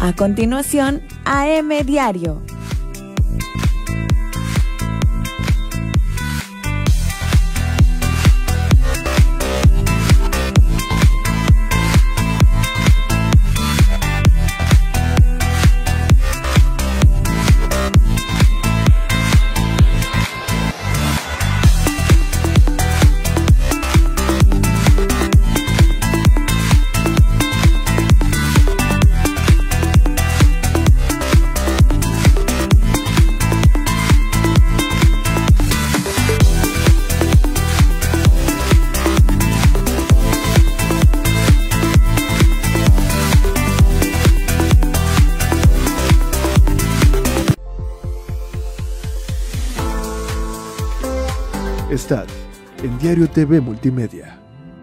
A continuación, AM Diario. Estad en Diario TV Multimedia.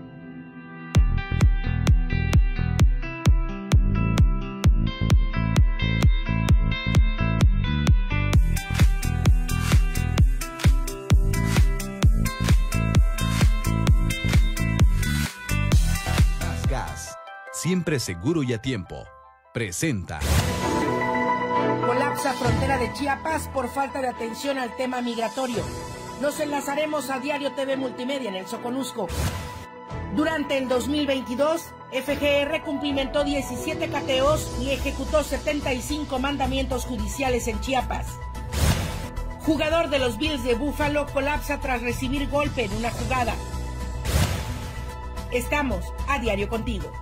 Gas, siempre seguro y a tiempo. Presenta. Colapsa frontera de Chiapas por falta de atención al tema migratorio. Nos enlazaremos a Diario TV Multimedia en el Soconusco. Durante el 2022, FGR cumplimentó 17 cateos y ejecutó 75 mandamientos judiciales en Chiapas. Jugador de los Bills de Buffalo colapsa tras recibir golpe en una jugada. Estamos a diario contigo.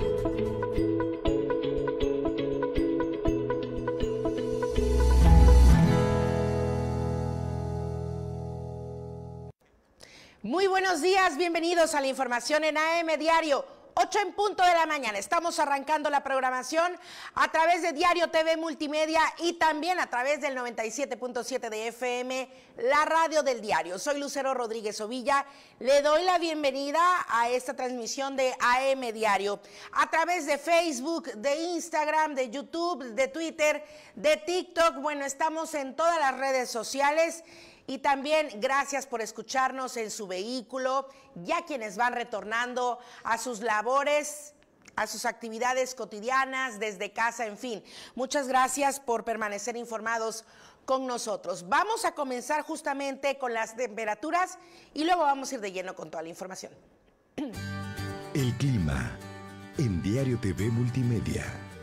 Muy buenos días, bienvenidos a la información en AM Diario, 8 en punto de la mañana. Estamos arrancando la programación a través de Diario TV Multimedia y también a través del 97.7 de FM, la radio del diario. Soy Lucero Rodríguez Ovilla, le doy la bienvenida a esta transmisión de AM Diario a través de Facebook, de Instagram, de YouTube, de Twitter, de TikTok. Bueno, estamos en todas las redes sociales. Y también gracias por escucharnos en su vehículo, ya quienes van retornando a sus labores, a sus actividades cotidianas, desde casa, en fin. Muchas gracias por permanecer informados con nosotros. Vamos a comenzar justamente con las temperaturas y luego vamos a ir de lleno con toda la información. El clima en Diario TV Multimedia.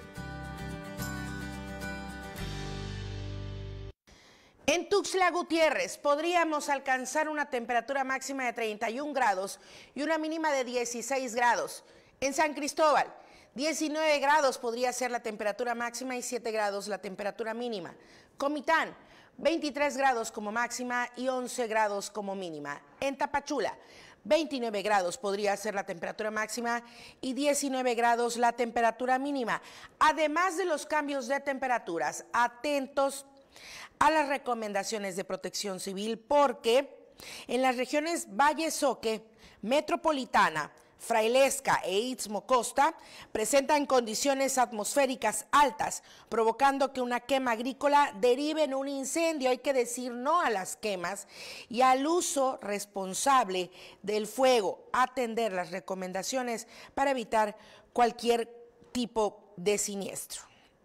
En Tuxtla Gutiérrez podríamos alcanzar una temperatura máxima de 31 grados y una mínima de 16 grados. En San Cristóbal, 19 grados podría ser la temperatura máxima y 7 grados la temperatura mínima. Comitán, 23 grados como máxima y 11 grados como mínima. En Tapachula, 29 grados podría ser la temperatura máxima y 19 grados la temperatura mínima. Además de los cambios de temperaturas, atentos a las recomendaciones de Protección Civil porque en las regiones Valle Soque, Metropolitana, Frailesca e Istmo Costa presentan condiciones atmosféricas altas, provocando que una quema agrícola derive en un incendio. Hay que decir no a las quemas y al uso responsable del fuego, atender las recomendaciones para evitar cualquier tipo de siniestro.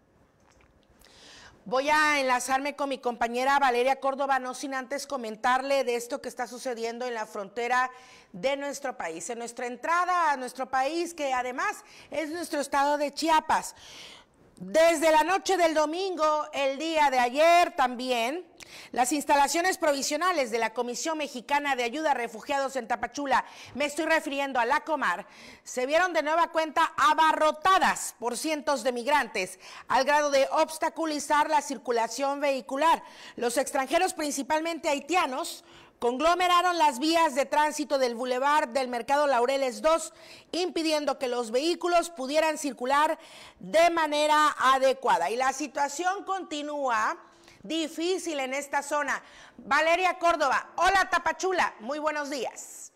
Voy a enlazarme con mi compañera Valeria Córdoba, no sin antes comentarle de esto que está sucediendo en la frontera de nuestro país, en nuestra entrada a nuestro país, que además es nuestro estado de Chiapas. Desde la noche del domingo, el día de ayer también, las instalaciones provisionales de la Comisión Mexicana de Ayuda a Refugiados en Tapachula, me estoy refiriendo a la Comar, se vieron de nueva cuenta abarrotadas por cientos de migrantes, al grado de obstaculizar la circulación vehicular. Los extranjeros, principalmente haitianos, conglomeraron las vías de tránsito del Boulevard del Mercado Laureles 2, impidiendo que los vehículos pudieran circular de manera adecuada. Y la situación continúa difícil en esta zona. Valeria Córdoba, hola Tapachula, muy buenos días.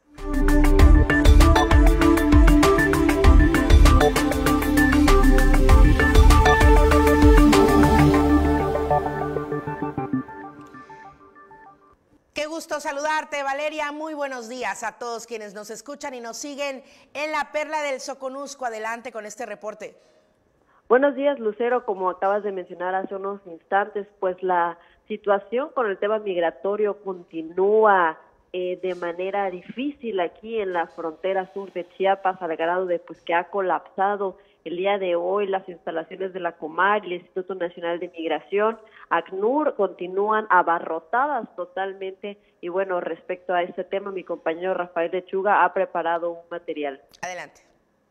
Qué gusto saludarte, Valeria. Muy buenos días a todos quienes nos escuchan y nos siguen en la Perla del Soconusco. Adelante con este reporte. Buenos días, Lucero. Como acabas de mencionar hace unos instantes, pues la situación con el tema migratorio continúa de manera difícil aquí en la frontera sur de Chiapas, al grado de pues que ha colapsado el día de hoy las instalaciones de la Comar y el Instituto Nacional de Migración. ACNUR continúan abarrotadas totalmente y bueno, respecto a este tema, mi compañero Rafael Lechuga ha preparado un material. Adelante.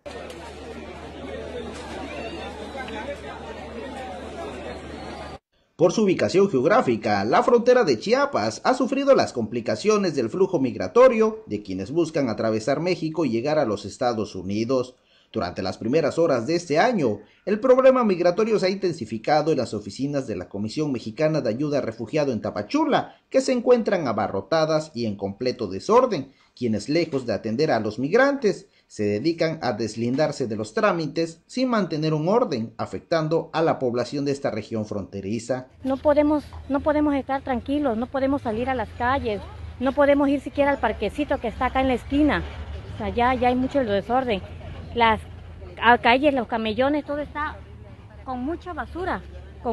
Por su ubicación geográfica, la frontera de Chiapas ha sufrido las complicaciones del flujo migratorio de quienes buscan atravesar México y llegar a los Estados Unidos. Durante las primeras horas de este año, el problema migratorio se ha intensificado en las oficinas de la Comisión Mexicana de Ayuda a Refugiado en Tapachula, que se encuentran abarrotadas y en completo desorden, quienes lejos de atender a los migrantes, se dedican a deslindarse de los trámites sin mantener un orden, afectando a la población de esta región fronteriza. No podemos estar tranquilos, no podemos salir a las calles, no podemos ir siquiera al parquecito que está acá en la esquina. O sea, ya hay mucho desorden. Las calles, los camellones, todo está con mucha basura.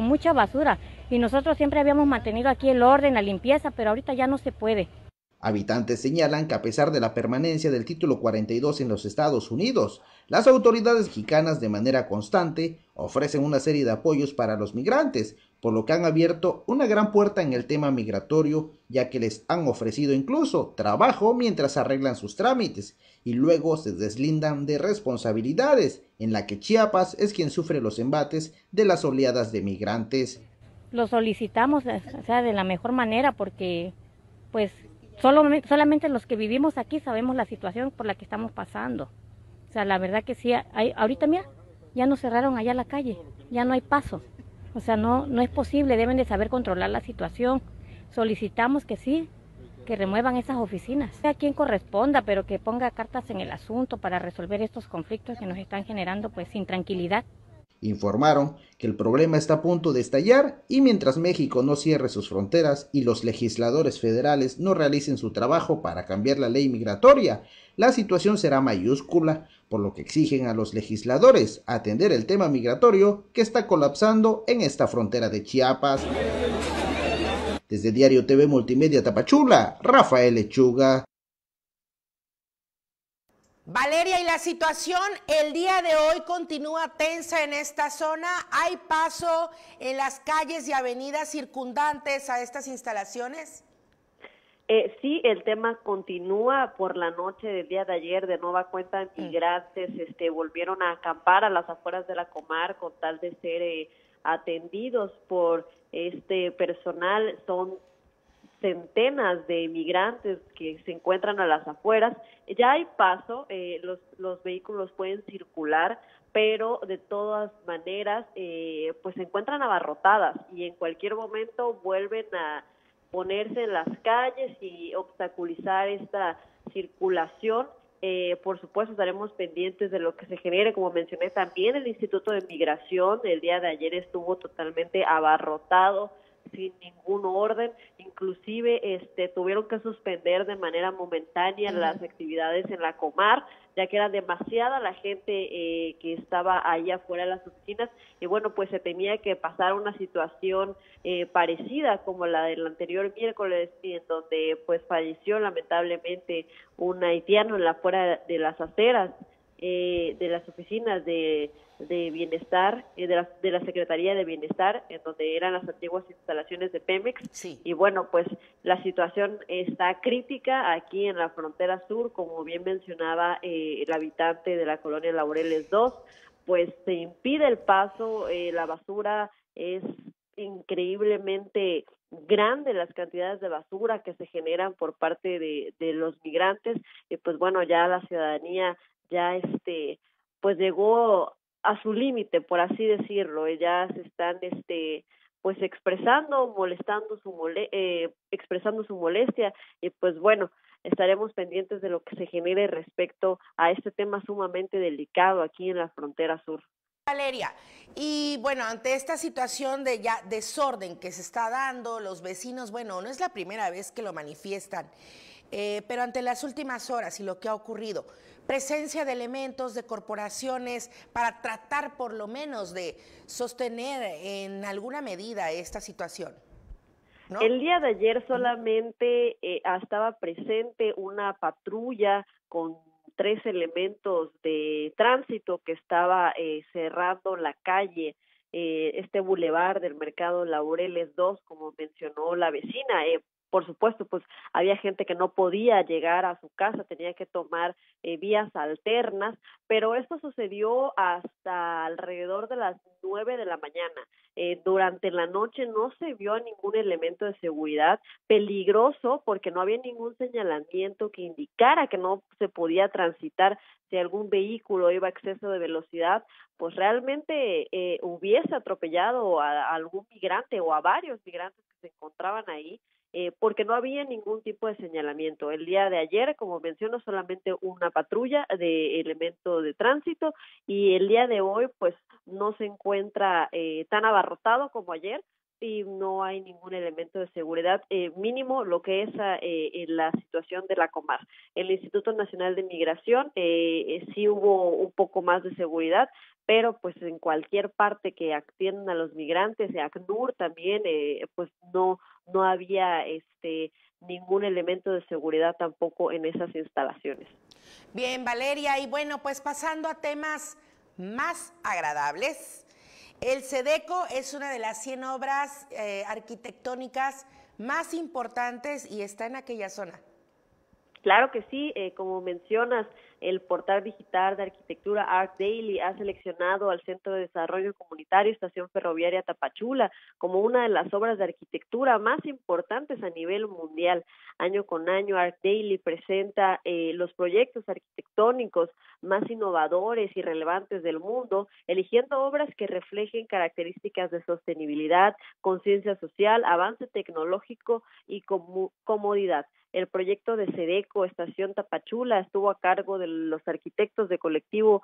Y nosotros siempre habíamos mantenido aquí el orden, la limpieza, pero ahorita ya no se puede. Habitantes señalan que a pesar de la permanencia del título 42 en los Estados Unidos, las autoridades mexicanas de manera constante ofrecen una serie de apoyos para los migrantes, por lo que han abierto una gran puerta en el tema migratorio, ya que les han ofrecido incluso trabajo mientras arreglan sus trámites, y luego se deslindan de responsabilidades, en la que Chiapas es quien sufre los embates de las oleadas de migrantes. Lo solicitamos, o sea, de la mejor manera, porque pues solamente los que vivimos aquí sabemos la situación por la que estamos pasando. O sea, la verdad que sí, ahorita mira, ya nos cerraron allá la calle, ya no hay paso. O sea, no es posible, deben de saber controlar la situación. Solicitamos que sí, que remuevan esas oficinas. A quien corresponda, pero que ponga cartas en el asunto para resolver estos conflictos que nos están generando pues sin tranquilidad. Informaron que el problema está a punto de estallar y mientras México no cierre sus fronteras y los legisladores federales no realicen su trabajo para cambiar la ley migratoria, la situación será mayúscula, por lo que exigen a los legisladores atender el tema migratorio que está colapsando en esta frontera de Chiapas. Desde Diario TV Multimedia Tapachula, Rafael Lechuga. Valeria, y la situación el día de hoy continúa tensa en esta zona. ¿Hay paso en las calles y avenidas circundantes a estas instalaciones? Sí, el tema continúa. Por la noche del día de ayer, de nueva cuenta, migrantes volvieron a acampar a las afueras de la Comar con tal de ser atendidos por este personal. Son centenas de migrantes que se encuentran a las afueras. Ya hay paso, los vehículos pueden circular, pero de todas maneras pues se encuentran abarrotadas y en cualquier momento vuelven a ponerse en las calles y obstaculizar esta circulación. Por supuesto estaremos pendientes de lo que se genere. Como mencioné, también el Instituto de Migración el día de ayer estuvo totalmente abarrotado, sin ningún orden, inclusive tuvieron que suspender de manera momentánea las actividades en la Comar, ya que era demasiada la gente que estaba ahí afuera de las oficinas, y bueno, pues se tenía que pasar una situación parecida como la del anterior miércoles, en donde pues falleció lamentablemente un haitiano en la afuera de las aceras de las oficinas de bienestar, de la Secretaría de Bienestar, en donde eran las antiguas instalaciones de Pemex. Sí. Y bueno, pues la situación está crítica aquí en la frontera sur, como bien mencionaba el habitante de la colonia Laureles 2, pues se impide el paso, la basura es increíblemente grande, las cantidades de basura que se generan por parte de los migrantes, y pues bueno, ya la ciudadanía ya pues llegó a su límite, por así decirlo. Ya se están pues expresando su molestia, y pues bueno, estaremos pendientes de lo que se genere respecto a este tema sumamente delicado aquí en la frontera sur. Valeria, y bueno, ante esta situación de ya desorden que se está dando, los vecinos, bueno, no es la primera vez que lo manifiestan, pero ante las últimas horas y lo que ha ocurrido, presencia de elementos de corporaciones para tratar por lo menos de sostener en alguna medida esta situación, ¿no? El día de ayer solamente estaba presente una patrulla con 3 elementos de tránsito que estaba cerrando la calle, este bulevar del Mercado Laureles 2, como mencionó la vecina. Por supuesto, pues había gente que no podía llegar a su casa, tenía que tomar vías alternas, pero esto sucedió hasta alrededor de las 9 de la mañana. Durante la noche no se vio ningún elemento de seguridad peligroso porque no había ningún señalamiento que indicara que no se podía transitar. Si algún vehículo iba a exceso de velocidad, pues realmente hubiese atropellado a algún migrante o a varios migrantes que se encontraban ahí, porque no había ningún tipo de señalamiento. El día de ayer, como menciono, solamente una patrulla de elemento de tránsito, y el día de hoy pues no se encuentra tan abarrotado como ayer y no hay ningún elemento de seguridad, mínimo lo que es en la situación de la Comar. El Instituto Nacional de Migración sí hubo un poco más de seguridad, pero pues en cualquier parte que atiendan a los migrantes, ACNUR también, pues no había ningún elemento de seguridad tampoco en esas instalaciones. Bien, Valeria, y bueno, pues pasando a temas más agradables, el SEDECO es una de las 100 obras arquitectónicas más importantes y está en aquella zona. Claro que sí, como mencionas, el portal digital de arquitectura ArcDaily ha seleccionado al Centro de Desarrollo Comunitario Estación Ferroviaria Tapachula como una de las obras de arquitectura más importantes a nivel mundial. Año con año, ArcDaily presenta los proyectos arquitectónicos más innovadores y relevantes del mundo, eligiendo obras que reflejen características de sostenibilidad, conciencia social, avance tecnológico y comodidad. El proyecto de SEDECO Estación Tapachula estuvo a cargo de los arquitectos de colectivo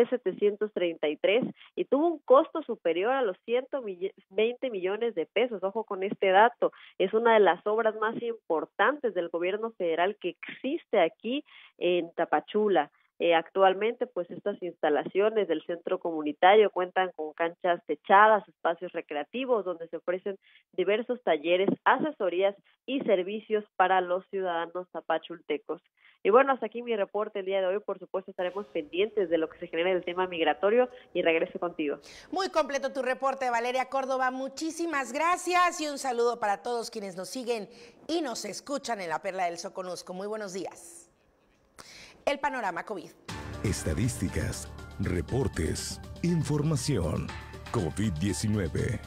C733 y tuvo un costo superior a los 120 millones de pesos. Ojo con este dato, es una de las obras más importantes del gobierno federal que existe aquí en Tapachula. Actualmente, pues estas instalaciones del centro comunitario cuentan con canchas techadas, espacios recreativos donde se ofrecen diversos talleres, asesorías y servicios para los ciudadanos tapachultecos. Y bueno, hasta aquí mi reporte el día de hoy. Por supuesto, estaremos pendientes de lo que se genera en el tema migratorio y regreso contigo. Muy completo tu reporte, Valeria Córdoba. Muchísimas gracias y un saludo para todos quienes nos siguen y nos escuchan en la Perla del Soconusco. Muy buenos días. El panorama COVID. Estadísticas, reportes, información. COVID-19.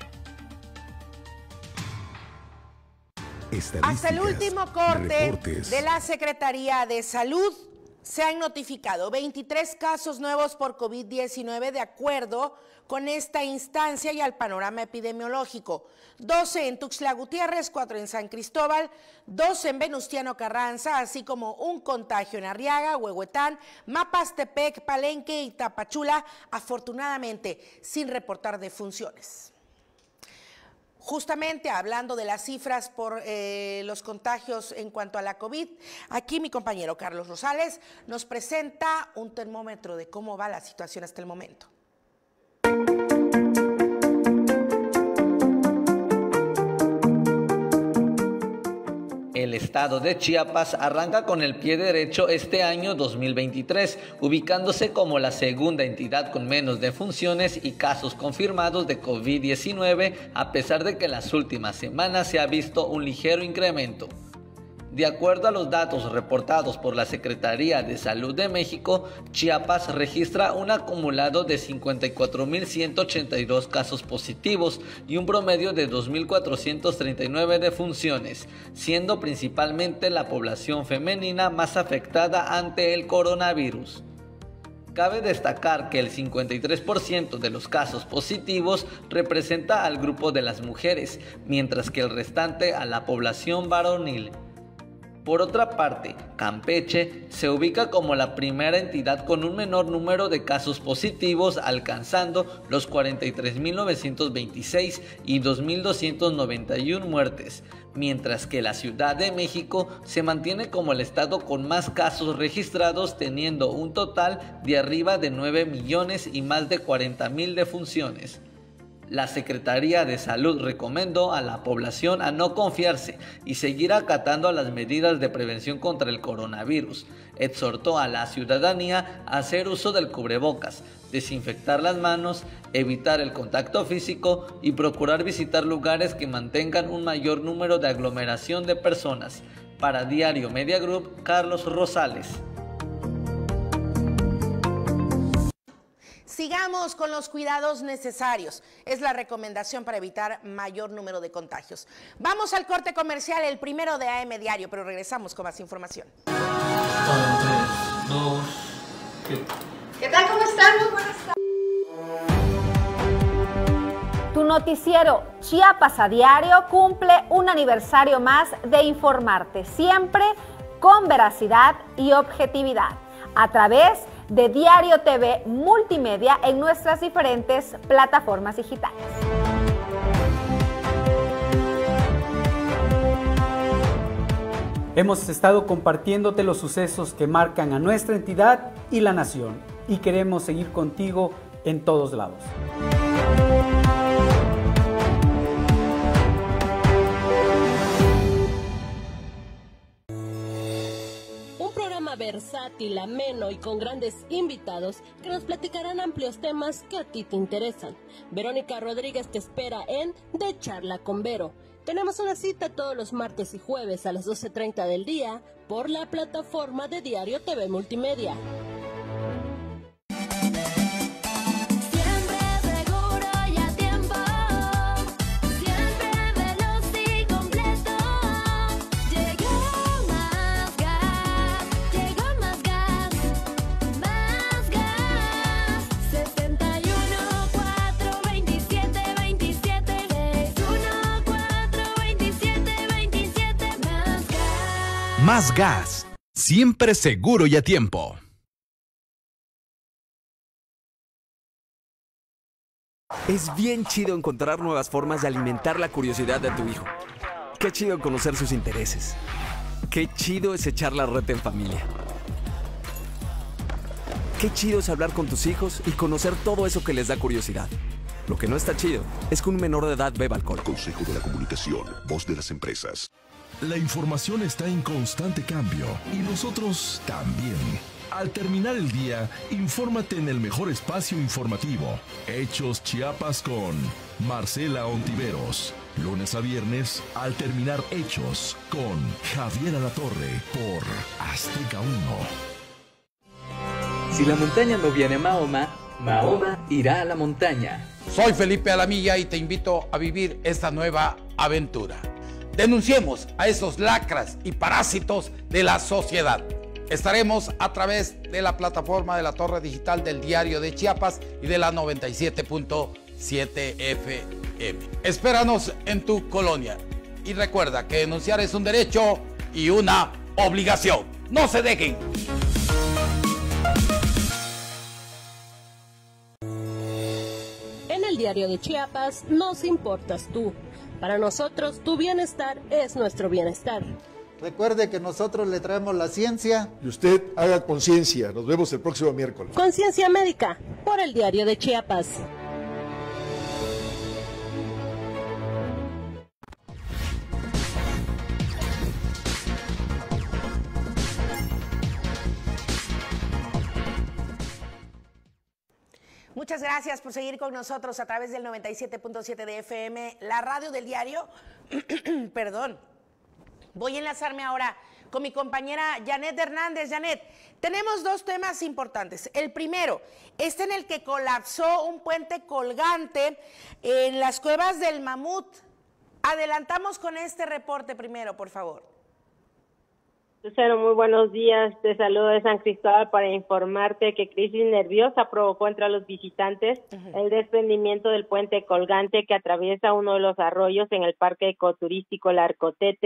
Hasta el último corte de la Secretaría de Salud se han notificado 23 casos nuevos por COVID-19 de acuerdo con esta instancia y al panorama epidemiológico. 12 en Tuxtla Gutiérrez, 4 en San Cristóbal, 2 en Venustiano Carranza, así como un contagio en Arriaga, Huehuetán, Mapastepec, Palenque y Tapachula, afortunadamente sin reportar defunciones. Justamente hablando de las cifras por los contagios en cuanto a la COVID, aquí mi compañero Carlos Rosales nos presenta un termómetro de cómo va la situación hasta el momento. El estado de Chiapas arranca con el pie derecho este año 2023, ubicándose como la segunda entidad con menos defunciones y casos confirmados de COVID-19, a pesar de que en las últimas semanas se ha visto un ligero incremento. De acuerdo a los datos reportados por la Secretaría de Salud de México, Chiapas registra un acumulado de 54.182 casos positivos y un promedio de 2.439 defunciones, siendo principalmente la población femenina más afectada ante el coronavirus. Cabe destacar que el 53% de los casos positivos representa al grupo de las mujeres, mientras que el restante a la población varonil. Por otra parte, Campeche se ubica como la primera entidad con un menor número de casos positivos, alcanzando los 43.926 y 2.291 muertes, mientras que la Ciudad de México se mantiene como el estado con más casos registrados, teniendo un total de arriba de 9 millones y más de 40.000 defunciones. La Secretaría de Salud recomendó a la población a no confiarse y seguir acatando las medidas de prevención contra el coronavirus. Exhortó a la ciudadanía a hacer uso del cubrebocas, desinfectar las manos, evitar el contacto físico y procurar visitar lugares que mantengan un mayor número de aglomeración de personas. Para Diario Media Group, Carlos Rosales. Sigamos con los cuidados necesarios. Es la recomendación para evitar mayor número de contagios. Vamos al corte comercial, el primero de AM Diario, pero regresamos con más información. 1, 3, 2, ¿Qué tal? ¿Cómo están? Muy buenas tardes. Tu noticiero Chiapas a Diario cumple un aniversario más de informarte, siempre con veracidad y objetividad, a través de Diario TV Multimedia en nuestras diferentes plataformas digitales. Hemos estado compartiéndote los sucesos que marcan a nuestra entidad y la nación, y queremos seguir contigo en todos lados. Versátil, ameno y con grandes invitados que nos platicarán amplios temas que a ti te interesan. Verónica Rodríguez te espera en De Charla con Vero. Tenemos una cita todos los martes y jueves a las 12:30 del día por la plataforma de Diario TV Multimedia. Más gas, siempre seguro y a tiempo. Es bien chido encontrar nuevas formas de alimentar la curiosidad de tu hijo. Qué chido conocer sus intereses. Qué chido es echar la reta en familia. Qué chido es hablar con tus hijos y conocer todo eso que les da curiosidad. Lo que no está chido es que un menor de edad beba alcohol. Consejo de la Comunicación, voz de las empresas. La información está en constante cambio y nosotros también. Al terminar el día, infórmate en el mejor espacio informativo. Hechos Chiapas con Marcela Ontiveros. Lunes a viernes, al terminar Hechos con Javier Alatorre por Azteca 1. Si la montaña no viene a Mahoma, Mahoma irá a la montaña. Soy Felipe Alamilla y te invito a vivir esta nueva aventura. Denunciemos a esos lacras y parásitos de la sociedad. Estaremos a través de la plataforma de la Torre Digital del Diario de Chiapas y de la 97.7 FM. Espéranos en tu colonia. Y recuerda que denunciar es un derecho y una obligación. ¡No se dejen! En el Diario de Chiapas nos importas tú. Para nosotros, tu bienestar es nuestro bienestar. Recuerde que nosotros le traemos la ciencia. Y usted haga conciencia. Nos vemos el próximo miércoles. Conciencia Médica, por el Diario de Chiapas. Muchas gracias por seguir con nosotros a través del 97.7 de FM, la radio del diario. Perdón. Voy a enlazarme ahora con mi compañera Janet Hernández. Janet, tenemos dos temas importantes. El primero, en el que colapsó un puente colgante en las cuevas del Mamut. Adelantamos con este reporte primero, por favor. Lucero, muy buenos días. Te saludo de San Cristóbal para informarte que crisis nerviosa provocó entre los visitantes el desprendimiento del puente colgante que atraviesa uno de los arroyos en el parque ecoturístico La Arcotete,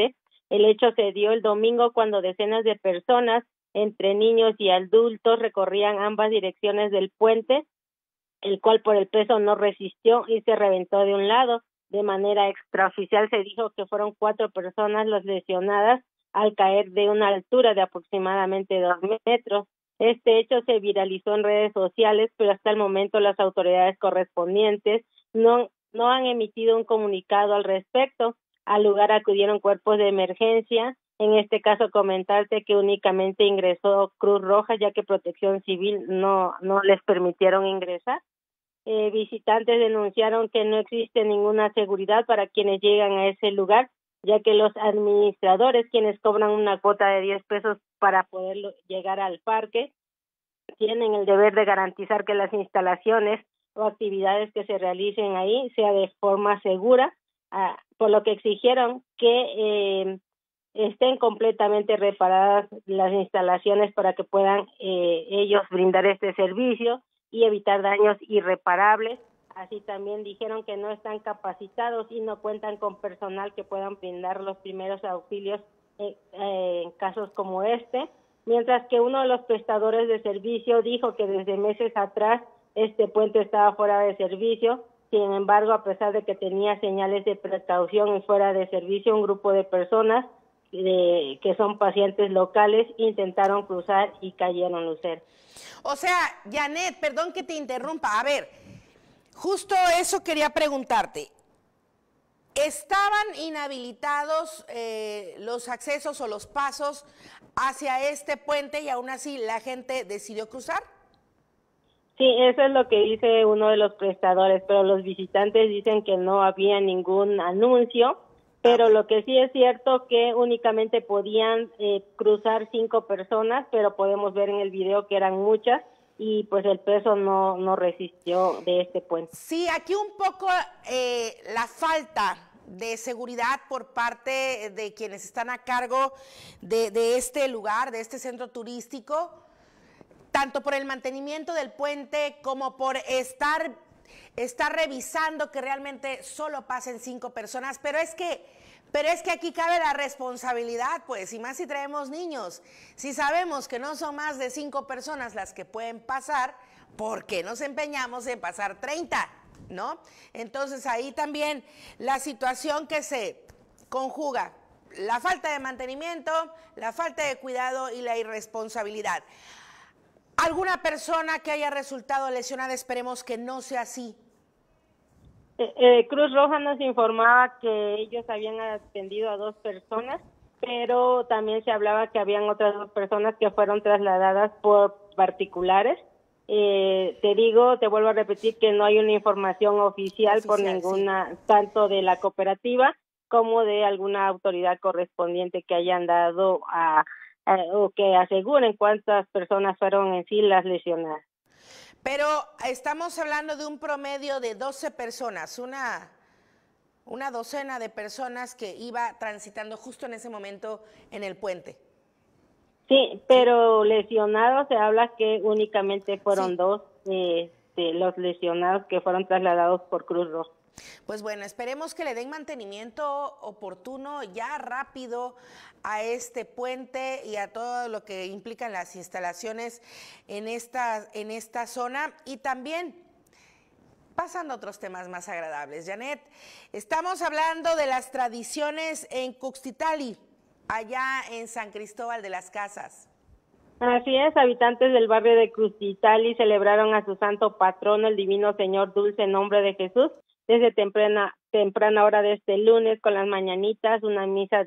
El hecho se dio el domingo cuando decenas de personas, entre niños y adultos, recorrían ambas direcciones del puente, el cual por el peso no resistió y se reventó de un lado. De manera extraoficial se dijo que fueron 4 personas las lesionadas al caer de una altura de aproximadamente 2 metros. Este hecho se viralizó en redes sociales, pero hasta el momento las autoridades correspondientes no han emitido un comunicado al respecto. Al lugar acudieron cuerpos de emergencia. En este caso, comentarte que únicamente ingresó Cruz Roja, ya que Protección Civil no les permitieron ingresar. Visitantes denunciaron que no existe ninguna seguridad para quienes llegan a ese lugar, ya que los administradores, quienes cobran una cuota de 10 pesos para poder llegar al parque, tienen el deber de garantizar que las instalaciones o actividades que se realicen ahí sea de forma segura, por lo que exigieron que estén completamente reparadas las instalaciones para que puedan ellos brindar este servicio y evitar daños irreparables. Así también dijeron que no están capacitados y no cuentan con personal que puedan brindar los primeros auxilios en casos como este, mientras que uno de los prestadores de servicio dijo que desde meses atrás este puente estaba fuera de servicio. Sin embargo, a pesar de que tenía señales de precaución y fuera de servicio, un grupo de personas que son pacientes locales intentaron cruzar y cayeron, Lucero. O sea, Janet, perdón que te interrumpa. A ver, justo eso quería preguntarte. ¿Estaban inhabilitados los accesos o los pasos hacia este puente y aún así la gente decidió cruzar? Sí, eso es lo que dice uno de los prestadores, pero los visitantes dicen que no había ningún anuncio, pero lo que sí es cierto que únicamente podían cruzar 5 personas, pero podemos ver en el video que eran muchas y pues el peso no resistió de este puente. Sí, aquí un poco la falta de seguridad por parte de quienes están a cargo de este lugar, de este centro turístico, tanto por el mantenimiento del puente como por estar revisando que realmente solo pasen 5 personas, pero es que aquí cabe la responsabilidad, pues, y más si traemos niños. Si sabemos que no son más de 5 personas las que pueden pasar, ¿por qué nos empeñamos en pasar 30? ¿No? Entonces ahí también la situación que se conjuga, la falta de mantenimiento, la falta de cuidado y la irresponsabilidad. ¿Alguna persona que haya resultado lesionada? Esperemos que no sea así. Cruz Roja nos informaba que ellos habían atendido a 2 personas, pero también se hablaba que habían otras 2 personas que fueron trasladadas por particulares. Te vuelvo a repetir que no hay una información oficial por ninguna, sí, tanto de la cooperativa como de alguna autoridad correspondiente que hayan dado o que aseguren cuántas personas fueron en sí las lesionadas. Pero estamos hablando de un promedio de 12 personas, una docena de personas que iba transitando justo en ese momento en el puente. Sí, pero lesionados se habla que únicamente fueron 2 los lesionados que fueron trasladados por Cruz Roja. Pues bueno, esperemos que le den mantenimiento oportuno, ya rápido, a este puente y a todo lo que implican las instalaciones en esta zona. Y también, pasando a otros temas más agradables, Janet, estamos hablando de las tradiciones en Cuxtitali, allá en San Cristóbal de las Casas. Así es, habitantes del barrio de Cuxtitali celebraron a su santo patrono, el Divino Señor Dulce Nombre de Jesús, desde temprana hora de este lunes, con las mañanitas, una misa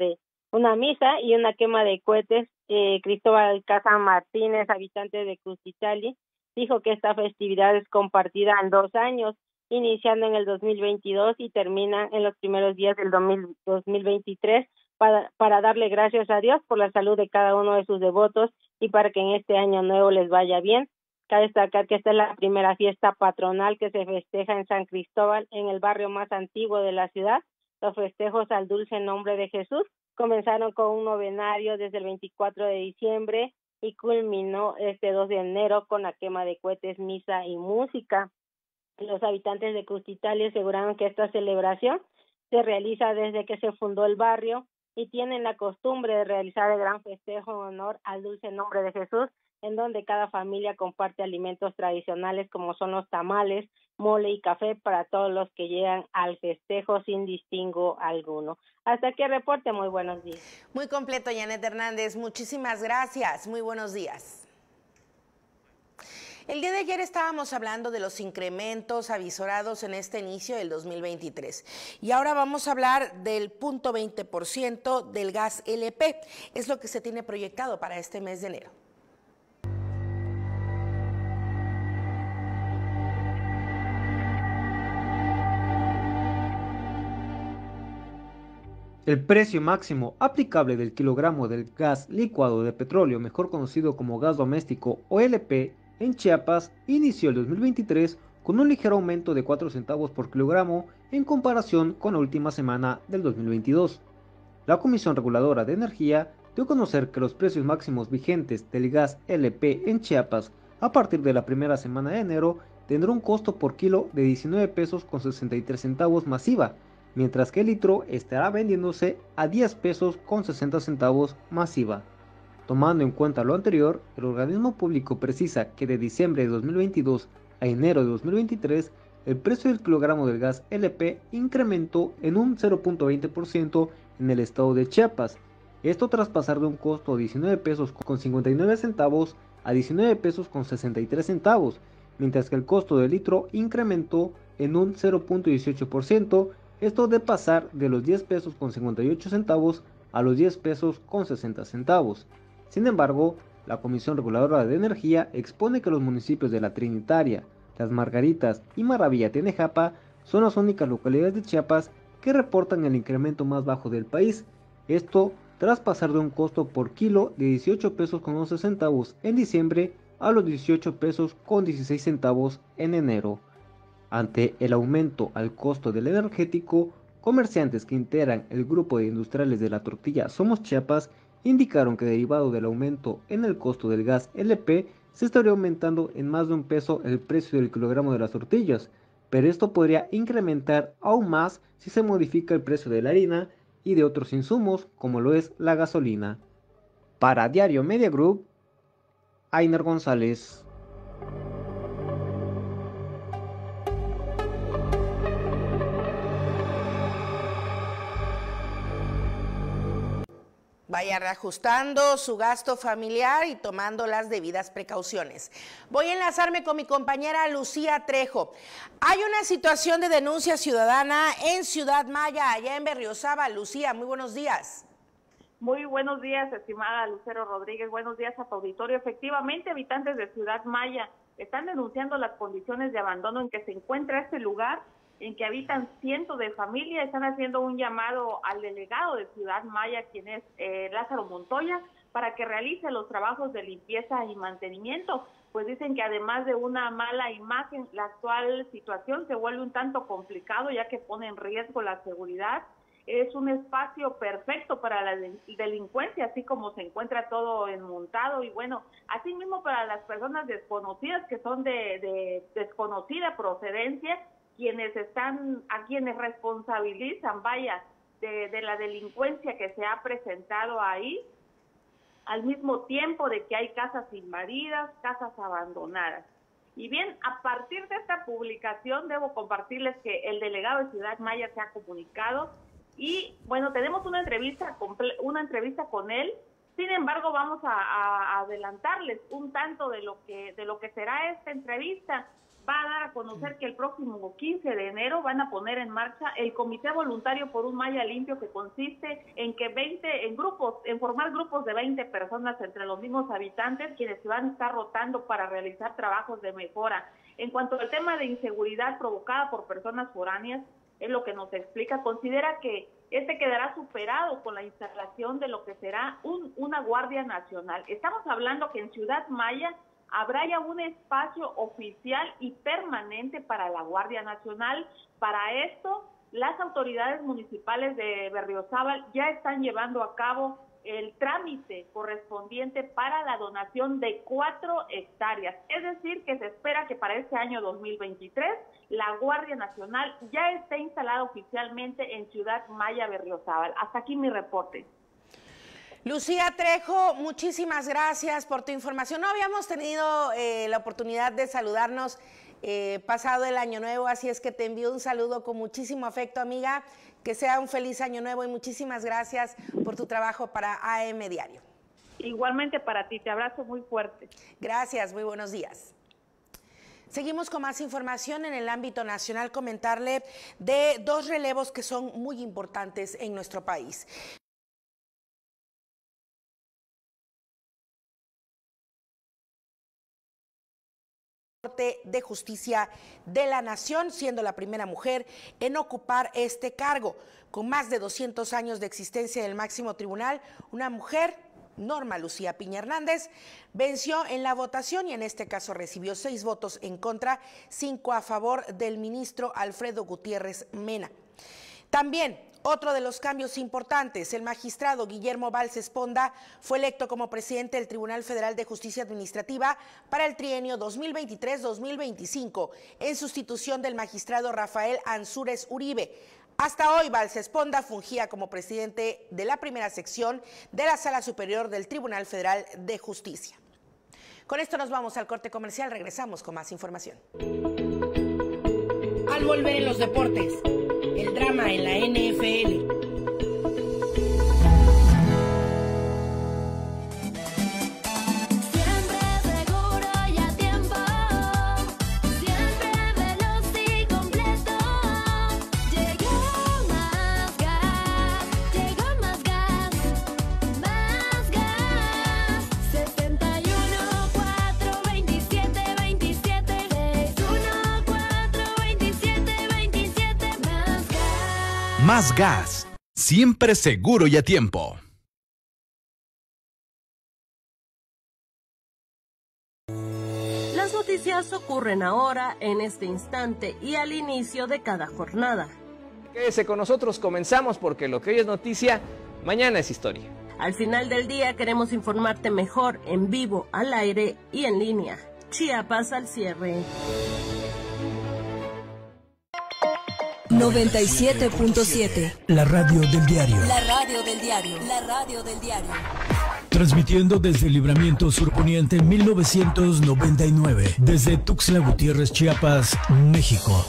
y una quema de cohetes. Cristóbal Casa Martínez, habitante de Cuxtitali, dijo que esta festividad es compartida en 2 años, iniciando en el 2022 y termina en los primeros días del 2023, para darle gracias a Dios por la salud de cada uno de sus devotos y para que en este año nuevo les vaya bien. Cabe destacar que esta es la primera fiesta patronal que se festeja en San Cristóbal, en el barrio más antiguo de la ciudad. Los festejos al dulce nombre de Jesús comenzaron con un novenario desde el 24 de diciembre y culminó este 2 de enero con la quema de cohetes, misa y música. Los habitantes de Cuxtitali aseguraron que esta celebración se realiza desde que se fundó el barrio y tienen la costumbre de realizar el gran festejo en honor al dulce nombre de Jesús, en donde cada familia comparte alimentos tradicionales como son los tamales, mole y café para todos los que llegan al festejo sin distingo alguno. Hasta aquí el reporte, muy buenos días. Muy completo, Janet Hernández, muchísimas gracias, muy buenos días. El día de ayer estábamos hablando de los incrementos avisorados en este inicio del 2023 y ahora vamos a hablar del 0.20% del gas LP, es lo que se tiene proyectado para este mes de enero. El precio máximo aplicable del kilogramo del gas licuado de petróleo, mejor conocido como gas doméstico o LP, en Chiapas inició el 2023 con un ligero aumento de 4 centavos por kilogramo en comparación con la última semana del 2022. La Comisión Reguladora de Energía dio a conocer que los precios máximos vigentes del gas LP en Chiapas a partir de la primera semana de enero tendrá un costo por kilo de 19 pesos con 63 centavos más IVA, mientras que el litro estará vendiéndose a 10 pesos con 60 centavos más IVA. Tomando en cuenta lo anterior, el organismo público precisa que de diciembre de 2022 a enero de 2023, el precio del kilogramo del gas LP incrementó en un 0.20% en el estado de Chiapas, esto tras pasar de un costo de 19 pesos con 59 centavos a 19 pesos con 63 centavos, mientras que el costo del litro incrementó en un 0.18%, esto de pasar de los 10 pesos con 58 centavos a los 10 pesos con 60 centavos. Sin embargo, la Comisión Reguladora de Energía expone que los municipios de La Trinitaria, Las Margaritas y Maravilla Tenejapa son las únicas localidades de Chiapas que reportan el incremento más bajo del país, esto tras pasar de un costo por kilo de 18 pesos con 11 centavos en diciembre a los 18 pesos con 16 centavos en enero. Ante el aumento al costo del energético, comerciantes que integran el grupo de industriales de la tortilla Somos Chiapas indicaron que derivado del aumento en el costo del gas LP, se estaría aumentando en más de $1 el precio del kilogramo de las tortillas, pero esto podría incrementar aún más si se modifica el precio de la harina y de otros insumos como lo es la gasolina. Para Diario Media Group, Ainer González. Vaya reajustando su gasto familiar y tomando las debidas precauciones. Voy a enlazarme con mi compañera Lucía Trejo. Hay una situación de denuncia ciudadana en Ciudad Maya, allá en Berriozábal. Lucía, muy buenos días. Muy buenos días, estimada Lucero Rodríguez. Buenos días a tu auditorio. Efectivamente, habitantes de Ciudad Maya están denunciando las condiciones de abandono en que se encuentra este lugar, en que habitan cientos de familias. Están haciendo un llamado al delegado de Ciudad Maya, quien es Lázaro Montoya, para que realice los trabajos de limpieza y mantenimiento, pues dicen que además de una mala imagen, la actual situación se vuelve un tanto complicado, ya que pone en riesgo la seguridad. Es un espacio perfecto para la delincuencia, así como se encuentra todo enmontado, y bueno, así mismo para las personas desconocidas, que son de desconocida procedencia, a quienes responsabilizan, de la delincuencia que se ha presentado ahí, al mismo tiempo de que hay casas invadidas, casas abandonadas. Y bien, a partir de esta publicación debo compartirles que el delegado de Ciudad Maya se ha comunicado y bueno, tenemos una entrevista con él. Sin embargo, vamos a adelantarles un tanto de lo que será esta entrevista. Va a dar a conocer que el próximo 15 de enero van a poner en marcha el Comité Voluntario por un Maya Limpio, que consiste en formar grupos de 20 personas entre los mismos habitantes, quienes se van a estar rotando para realizar trabajos de mejora. En cuanto al tema de inseguridad provocada por personas foráneas, es lo que nos explica, considera que este quedará superado con la instalación de lo que será una Guardia Nacional. Estamos hablando que en Ciudad Maya habrá ya un espacio oficial y permanente para la Guardia Nacional. Para esto, las autoridades municipales de Berriozábal ya están llevando a cabo el trámite correspondiente para la donación de 4 hectáreas. Es decir, que se espera que para este año 2023 la Guardia Nacional ya esté instalada oficialmente en Ciudad Maya Berriozábal. Hasta aquí mi reporte. Lucía Trejo, muchísimas gracias por tu información. No habíamos tenido la oportunidad de saludarnos pasado el Año Nuevo, así es que te envío un saludo con muchísimo afecto, amiga. Que sea un feliz Año Nuevo y muchísimas gracias por tu trabajo para AM Diario. Igualmente para ti, te abrazo muy fuerte. Gracias, muy buenos días. Seguimos con más información en el ámbito nacional, comentarle de 2 relevos que son muy importantes en nuestro país. De Justicia de la Nación, siendo la primera mujer en ocupar este cargo. Con más de 200 años de existencia del máximo tribunal, una mujer, Norma Lucía Piña Hernández, venció en la votación y en este caso recibió 6 votos en contra, 5 a favor del ministro Alfredo Gutiérrez Mena. También otro de los cambios importantes, el magistrado Guillermo Valls Esponda fue electo como presidente del Tribunal Federal de Justicia Administrativa para el trienio 2023-2025, en sustitución del magistrado Rafael Ansúrez Uribe. Hasta hoy, Valls Esponda fungía como presidente de la primera sección de la Sala Superior del Tribunal Federal de Justicia. Con esto nos vamos al corte comercial, regresamos con más información. Al volver en los deportes, el drama en la NFL. Más gas, siempre seguro y a tiempo. Las noticias ocurren ahora, en este instante y al inicio de cada jornada. Quédese con nosotros, comenzamos porque lo que hoy es noticia, mañana es historia. Al final del día queremos informarte mejor, en vivo, al aire y en línea. Chiapas al cierre. 97.7. La radio del diario. La radio del diario. La radio del diario. Transmitiendo desde Libramiento Surponiente 1999. Desde Tuxtla Gutiérrez, Chiapas, México.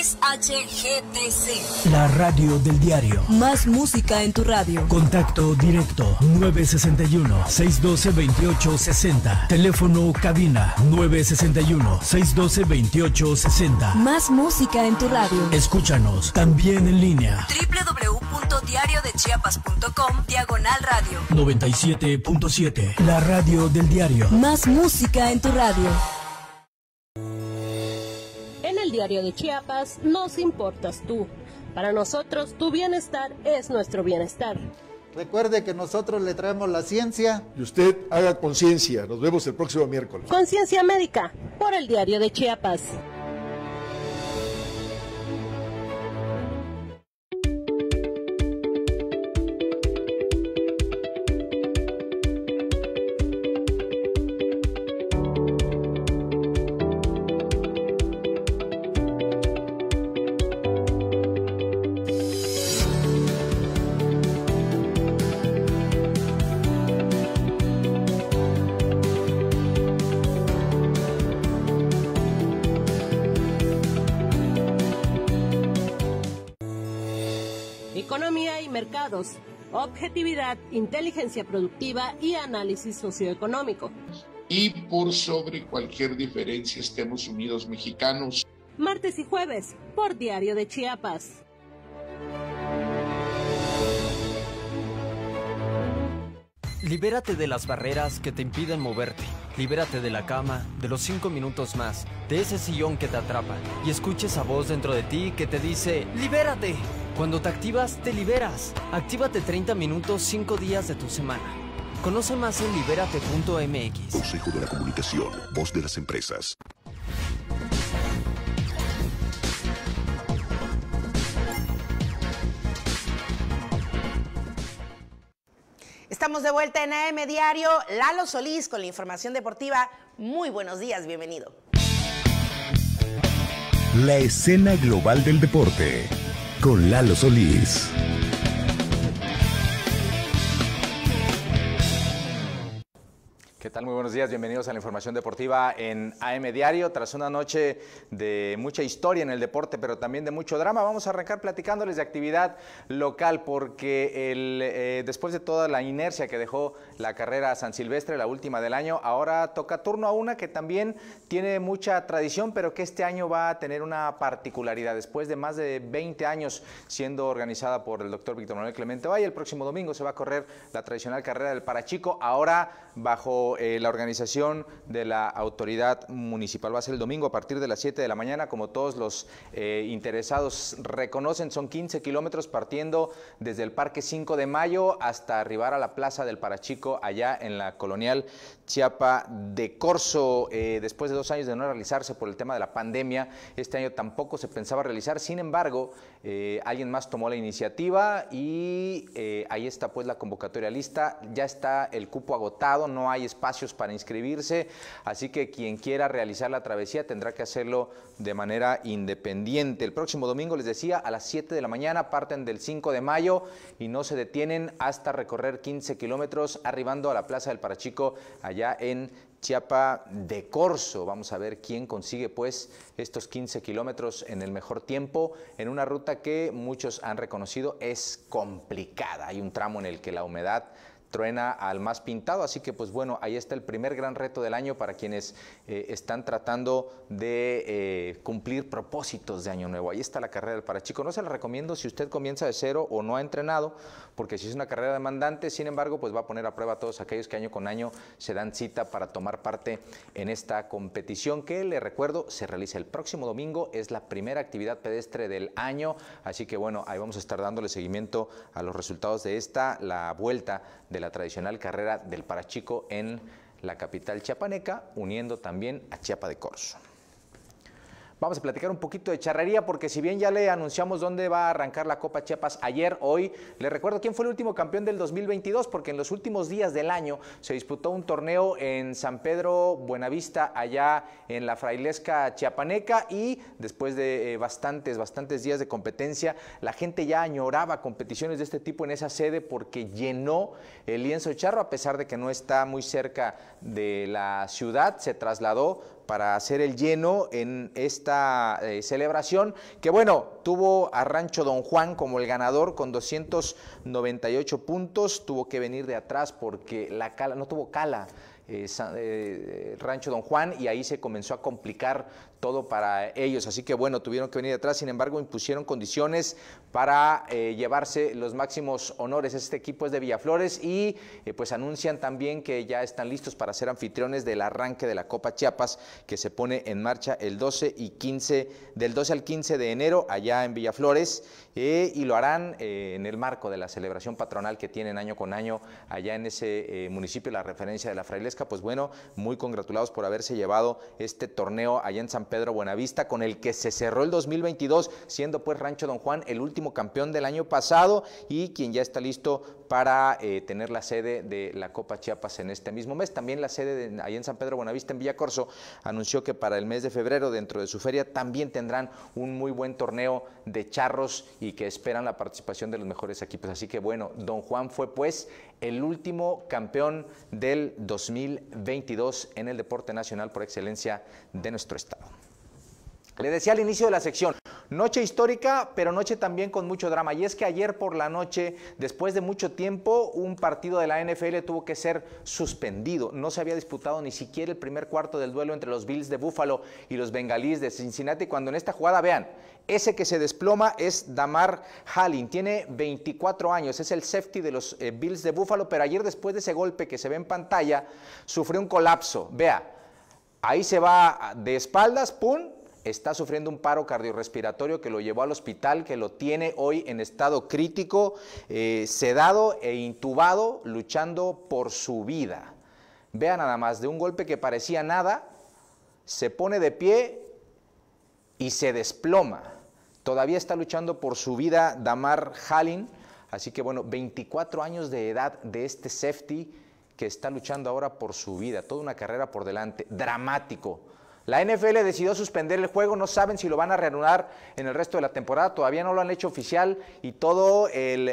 XHGTC. La radio del diario. Más música en tu radio. Contacto directo 961-612-2860. Teléfono cabina 961-612-2860. Más música en tu radio. Escúchanos también en línea. www.diariodechiapas.com/radio. 97.7. La radio del diario. Más música en tu radio. En el Diario de Chiapas nos importas tú. Para nosotros tu bienestar es nuestro bienestar. Recuerde que nosotros le traemos la ciencia. Y usted haga conciencia. Nos vemos el próximo miércoles. Conciencia médica por el Diario de Chiapas. Economía y mercados, objetividad, inteligencia productiva y análisis socioeconómico. Y por sobre cualquier diferencia estemos unidos mexicanos. Martes y jueves por Diario de Chiapas. Libérate de las barreras que te impiden moverte. Libérate de la cama, de los 5 minutos más, de ese sillón que te atrapa. Y escucha esa voz dentro de ti que te dice, ¡libérate! Cuando te activas, te liberas. Actívate 30 minutos, 5 días de tu semana. Conoce más en libérate.mx. Consejo de la Comunicación, voz de las empresas. Estamos de vuelta en AM Diario. Lalo Solís con la información deportiva. Muy buenos días, bienvenido. La escena global del deporte con Lalo Solís. ¿Qué tal? Muy buenos días, bienvenidos a la información deportiva en AM Diario. Tras una noche de mucha historia en el deporte, pero también de mucho drama, vamos a arrancar platicándoles de actividad local, porque después de toda la inercia que dejó la carrera San Silvestre, la última del año, ahora toca turno a una que también tiene mucha tradición, pero que este año va a tener una particularidad. Después de más de 20 años siendo organizada por el doctor Víctor Manuel Clemente Valle, el próximo domingo se va a correr la tradicional carrera del Parachico, ahora bajo la organización de la autoridad municipal. Va a ser el domingo a partir de las 7 de la mañana, como todos los interesados reconocen, son 15 kilómetros partiendo desde el Parque 5 de Mayo hasta arribar a la Plaza del Parachico, allá en la colonial Chiapa de Corzo. Después de 2 años de no realizarse por el tema de la pandemia, este año tampoco se pensaba realizar, sin embargo, alguien más tomó la iniciativa y ahí está pues la convocatoria lista, ya está el cupo agotado, no hay espacios para inscribirse, así que quien quiera realizar la travesía tendrá que hacerlo de manera independiente. El próximo domingo, les decía, a las 7 de la mañana parten del 5 de mayo y no se detienen hasta recorrer 15 kilómetros, arribando a la Plaza del Parachico, allá en Chiapa de Corzo. Vamos a ver quién consigue pues estos 15 kilómetros en el mejor tiempo, en una ruta que muchos han reconocido es complicada. Hay un tramo en el que la humedad truena al más pintado, así que pues bueno, ahí está el primer gran reto del año para quienes están tratando de cumplir propósitos de año nuevo. Ahí está la carrera del Parachico. No se la recomiendo si usted comienza de cero o no ha entrenado, porque si es una carrera demandante, sin embargo, pues va a poner a prueba a todos aquellos que año con año se dan cita para tomar parte en esta competición, que le recuerdo se realiza el próximo domingo, es la primera actividad pedestre del año, así que bueno, ahí vamos a estar dándole seguimiento a los resultados de esta, la vuelta de la tradicional carrera del Parachico en la capital chiapaneca, uniendo también a Chiapa de Corzo. Vamos a platicar un poquito de charrería, porque si bien ya le anunciamos dónde va a arrancar la Copa Chiapas ayer, hoy le recuerdo quién fue el último campeón del 2022, porque en los últimos días del año se disputó un torneo en San Pedro Buenavista, allá en la Frailesca chiapaneca, y después de bastantes días de competencia, la gente ya añoraba competiciones de este tipo en esa sede, porque llenó el lienzo charro, a pesar de que no está muy cerca de la ciudad, se trasladó para hacer el lleno en esta celebración, que bueno, tuvo a Rancho Don Juan como el ganador con 298 puntos, tuvo que venir de atrás porque la cala, no tuvo cala Rancho Don Juan, y ahí se comenzó a complicar todo para ellos, así que bueno, tuvieron que venir de atrás. Sin embargo, impusieron condiciones para llevarse los máximos honores. Este equipo es de Villaflores y pues anuncian también que ya están listos para ser anfitriones del arranque de la Copa Chiapas, que se pone en marcha el 12 y 15, del 12 al 15 de enero allá en Villaflores, y lo harán en el marco de la celebración patronal que tienen año con año allá en ese municipio, la referencia de la Frailesca. Pues bueno, muy congratulados por haberse llevado este torneo allá en San Pedro Buenavista, con el que se cerró el 2022, siendo pues Rancho Don Juan el último campeón del año pasado y quien ya está listo para tener la sede de la Copa Chiapas en este mismo mes. También la sede ahí en San Pedro Buenavista, en Villacorso, anunció que para el mes de febrero, dentro de su feria, también tendrán un muy buen torneo de charros y que esperan la participación de los mejores equipos. Así que bueno, Don Juan fue pues el último campeón del 2022 en el deporte nacional por excelencia de nuestro estado. Le decía al inicio de la sección, noche histórica, pero noche también con mucho drama. Y es que ayer por la noche, después de mucho tiempo, un partido de la NFL tuvo que ser suspendido. No se había disputado ni siquiera el primer cuarto del duelo entre los Bills de Buffalo y los Bengalíes de Cincinnati, cuando en esta jugada, vean, ese que se desploma es Damar Hamlin, tiene 24 años, es el safety de los Bills de Buffalo, pero ayer, después de ese golpe que se ve en pantalla, sufrió un colapso. Vea, ahí se va de espaldas, ¡pum!, está sufriendo un paro cardiorrespiratorio que lo llevó al hospital, que lo tiene hoy en estado crítico, sedado e intubado, luchando por su vida. Vean nada más, de un golpe que parecía nada, se pone de pie y se desploma. Todavía está luchando por su vida Damar Hamlin. Así que bueno, 24 años de edad de este safety que está luchando ahora por su vida, toda una carrera por delante, dramático. La NFL decidió suspender el juego, no saben si lo van a reanudar en el resto de la temporada, todavía no lo han hecho oficial y toda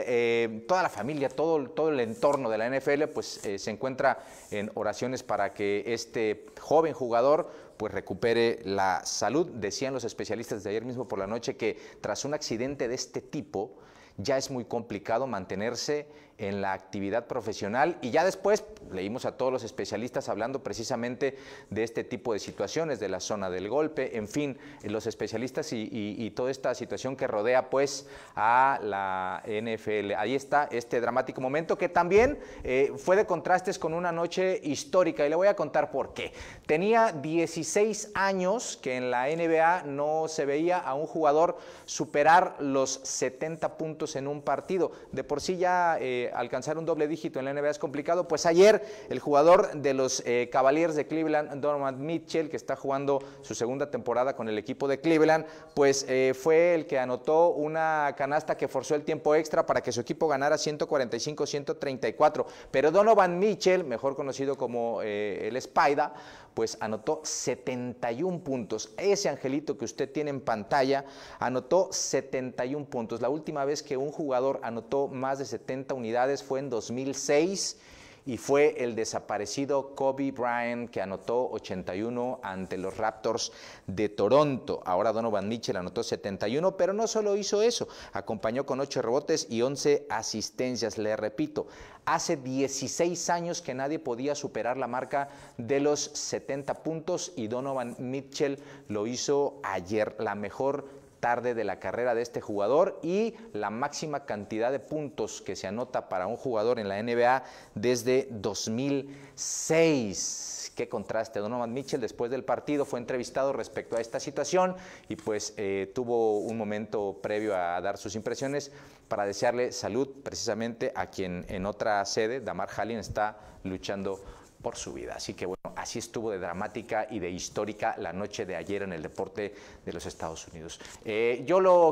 la familia, todo el entorno de la NFL pues se encuentra en oraciones para que este joven jugador pues recupere la salud. Decían los especialistas de ayer mismo por la noche que tras un accidente de este tipo ya es muy complicado mantenerse en la actividad profesional y ya después leímos a todos los especialistas hablando precisamente de este tipo de situaciones, de la zona del golpe, en fin, los especialistas y toda esta situación que rodea pues a la NFL. Ahí está este dramático momento que también fue de contrastes con una noche histórica y le voy a contar por qué. Tenía 16 años que en la NBA no se veía a un jugador superar los 70 puntos en un partido. De por sí ya alcanzar un doble dígito en la NBA es complicado, pues ayer el jugador de los Cavaliers de Cleveland, Donovan Mitchell, que está jugando su segunda temporada con el equipo de Cleveland, pues fue el que anotó una canasta que forzó el tiempo extra para que su equipo ganara 145-134, pero Donovan Mitchell, mejor conocido como el Spider, pues anotó 71 puntos. Ese angelito que usted tiene en pantalla anotó 71 puntos. La última vez que un jugador anotó más de 70 unidades fue en 2006 y fue el desaparecido Kobe Bryant, que anotó 81 ante los Raptors de Toronto. Ahora Donovan Mitchell anotó 71, pero no solo hizo eso, acompañó con 8 rebotes y 11 asistencias. Le repito, hace 16 años que nadie podía superar la marca de los 70 puntos y Donovan Mitchell lo hizo ayer. La mejor tarde de la carrera de este jugador y la máxima cantidad de puntos que se anota para un jugador en la NBA desde 2006. Qué contraste. Donovan Mitchell después del partido fue entrevistado respecto a esta situación y pues tuvo un momento previo a dar sus impresiones para desearle salud precisamente a quien en otra sede, Damar Hamlin, está luchando por su vida. Así que bueno, así estuvo de dramática y de histórica la noche de ayer en el deporte de los Estados Unidos. Yo lo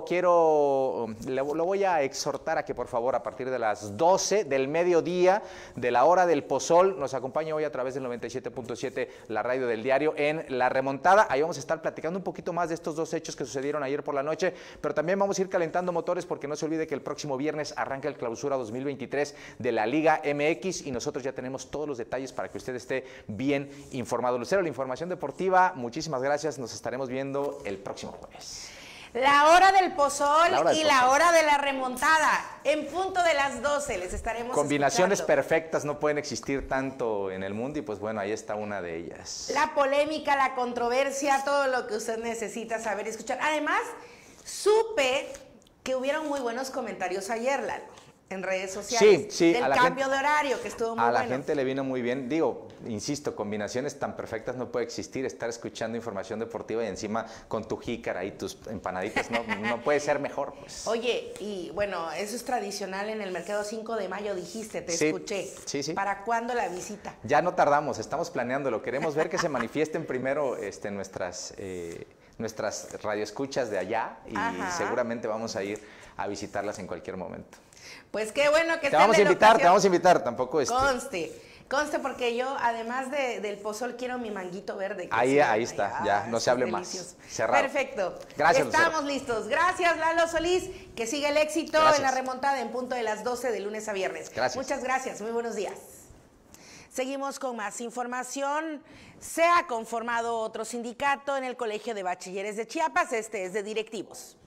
voy a exhortar a que por favor a partir de las 12 del mediodía de la hora del pozol nos acompañe hoy a través del 97.7 la radio del diario en La Remontada. Ahí vamos a estar platicando un poquito más de estos dos hechos que sucedieron ayer por la noche, pero también vamos a ir calentando motores porque no se olvide que el próximo viernes arranca el clausura 2023 de la Liga MX y nosotros ya tenemos todos los detalles para que usted esté bien informado. Lucero, la información deportiva, muchísimas gracias, nos estaremos viendo el próximo jueves. La hora del pozol y la hora de la remontada, en punto de las 12 les estaremos Combinaciones escuchando. perfectas no pueden existir tanto en el mundo y pues bueno, ahí está una de ellas. La polémica, la controversia, todo lo que usted necesita saber y escuchar. Además, supe que hubieron muy buenos comentarios ayer, Lalo, en redes sociales, sí, del cambio de horario, que estuvo muy bueno. A la gente le vino muy bien. Digo, insisto, combinaciones tan perfectas no puede existir. Estar escuchando información deportiva y encima con tu jícara y tus empanaditas, no puede ser mejor. Pues. Oye, y bueno, eso es tradicional en el mercado 5 de mayo, dijiste, te escuché. Sí. ¿Para cuándo la visita? Ya no tardamos, estamos planeándolo. Queremos ver que se manifiesten primero nuestras radioescuchas de allá y seguramente vamos a ir a visitarlas en cualquier momento. Pues qué bueno que te vamos a invitar, tampoco Conste porque yo, además del pozol, quiero mi manguito verde. Ahí está, ya, no se hable más. Cerrado. Perfecto. Gracias, Estamos Lucero. listos. Gracias, Lalo Solís. Que siga el éxito en la remontada en punto de las 12 de lunes a viernes. Gracias. Muchas gracias. Muy buenos días. Seguimos con más información. Se ha conformado otro sindicato en el Colegio de Bachilleres de Chiapas. Este es de directivos.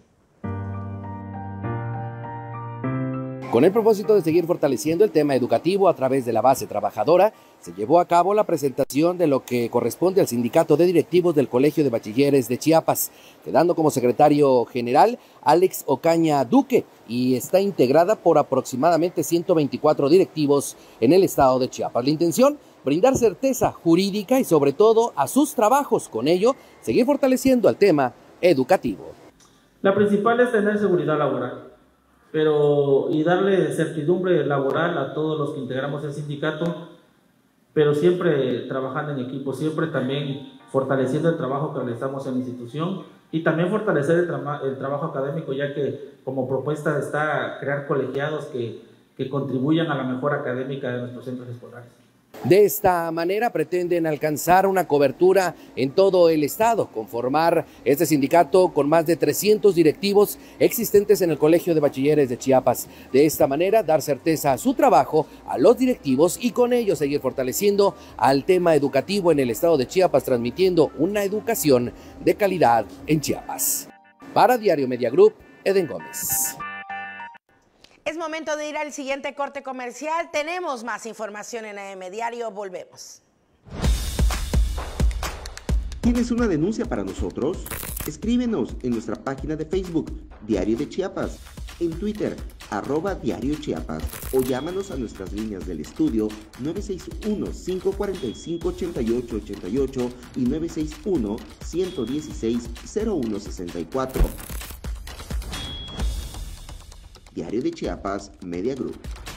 Con el propósito de seguir fortaleciendo el tema educativo a través de la base trabajadora, se llevó a cabo la presentación de lo que corresponde al Sindicato de Directivos del Colegio de Bachilleres de Chiapas, quedando como secretario general Alex Ocaña Duque, y está integrada por aproximadamente 124 directivos en el estado de Chiapas. La intención, brindar certeza jurídica y sobre todo a sus trabajos, con ello seguir fortaleciendo el tema educativo. La principal es tener seguridad laboral, y darle certidumbre laboral a todos los que integramos el sindicato, pero siempre trabajando en equipo, siempre también fortaleciendo el trabajo que realizamos en la institución y también fortalecer el trabajo académico, ya que como propuesta está crear colegiados que contribuyan a la mejora académica de nuestros centros escolares. De esta manera pretenden alcanzar una cobertura en todo el estado, conformar este sindicato con más de 300 directivos existentes en el Colegio de Bachilleres de Chiapas. De esta manera dar certeza a su trabajo, a los directivos y con ello seguir fortaleciendo al tema educativo en el estado de Chiapas, transmitiendo una educación de calidad en Chiapas. Para Diario Media Group, Eden Gómez. Es momento de ir al siguiente corte comercial. Tenemos más información en AM Diario. Volvemos. ¿Tienes una denuncia para nosotros? Escríbenos en nuestra página de Facebook, Diario de Chiapas, en Twitter, @Diario Chiapas, o llámanos a nuestras líneas del estudio 961-545-8888 y 961-116-0164. Diario de Chiapas, Media Group.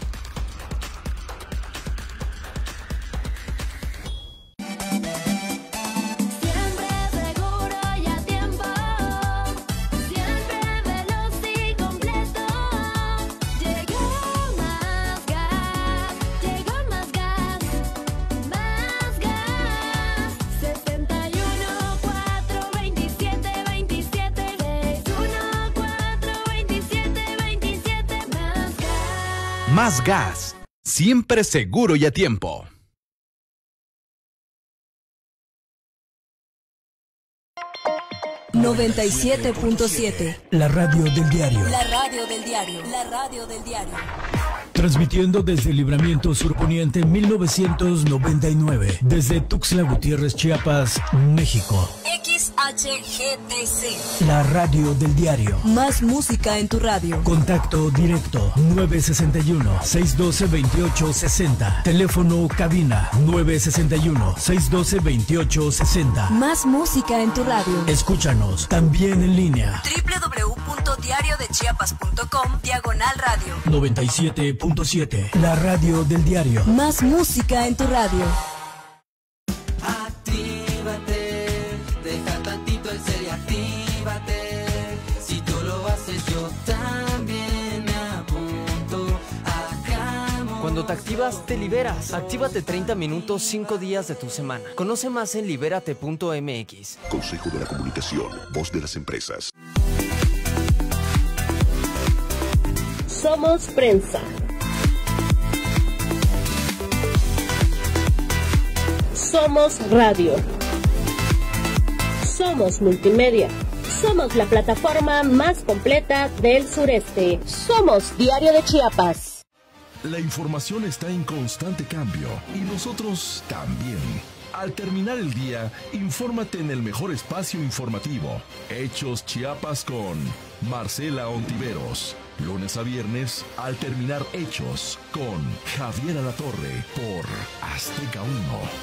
Más gas, siempre seguro y a tiempo. $97.7. La radio del diario. La radio del diario. La radio del diario. Transmitiendo desde Libramiento Surponiente 1999. Desde Tuxtla Gutiérrez, Chiapas, México. XHGTC. La radio del diario. Más música en tu radio. Contacto directo 961-612-2860. Teléfono cabina 961-612-2860. Más música en tu radio. Escúchanos también en línea. www.diariodechiapas.com/radio. 97.7. La radio del diario. Más música en tu radio. Actívate, deja tantito el cel y actívate. Si tú lo haces, yo también me apunto. Hagamos. Cuando te activas, te liberas. Actívate 30 minutos, 5 días de tu semana. Conoce más en libérate.mx. Consejo de la Comunicación, voz de las empresas. Somos prensa. Somos radio. Somos multimedia. Somos la plataforma más completa del sureste. Somos Diario de Chiapas. La información está en constante cambio y nosotros también. Al terminar el día, infórmate en el mejor espacio informativo. Hechos Chiapas con Marcela Ontiveros. Lunes a viernes, al terminar Hechos con Javier Alatorre por Azteca 1.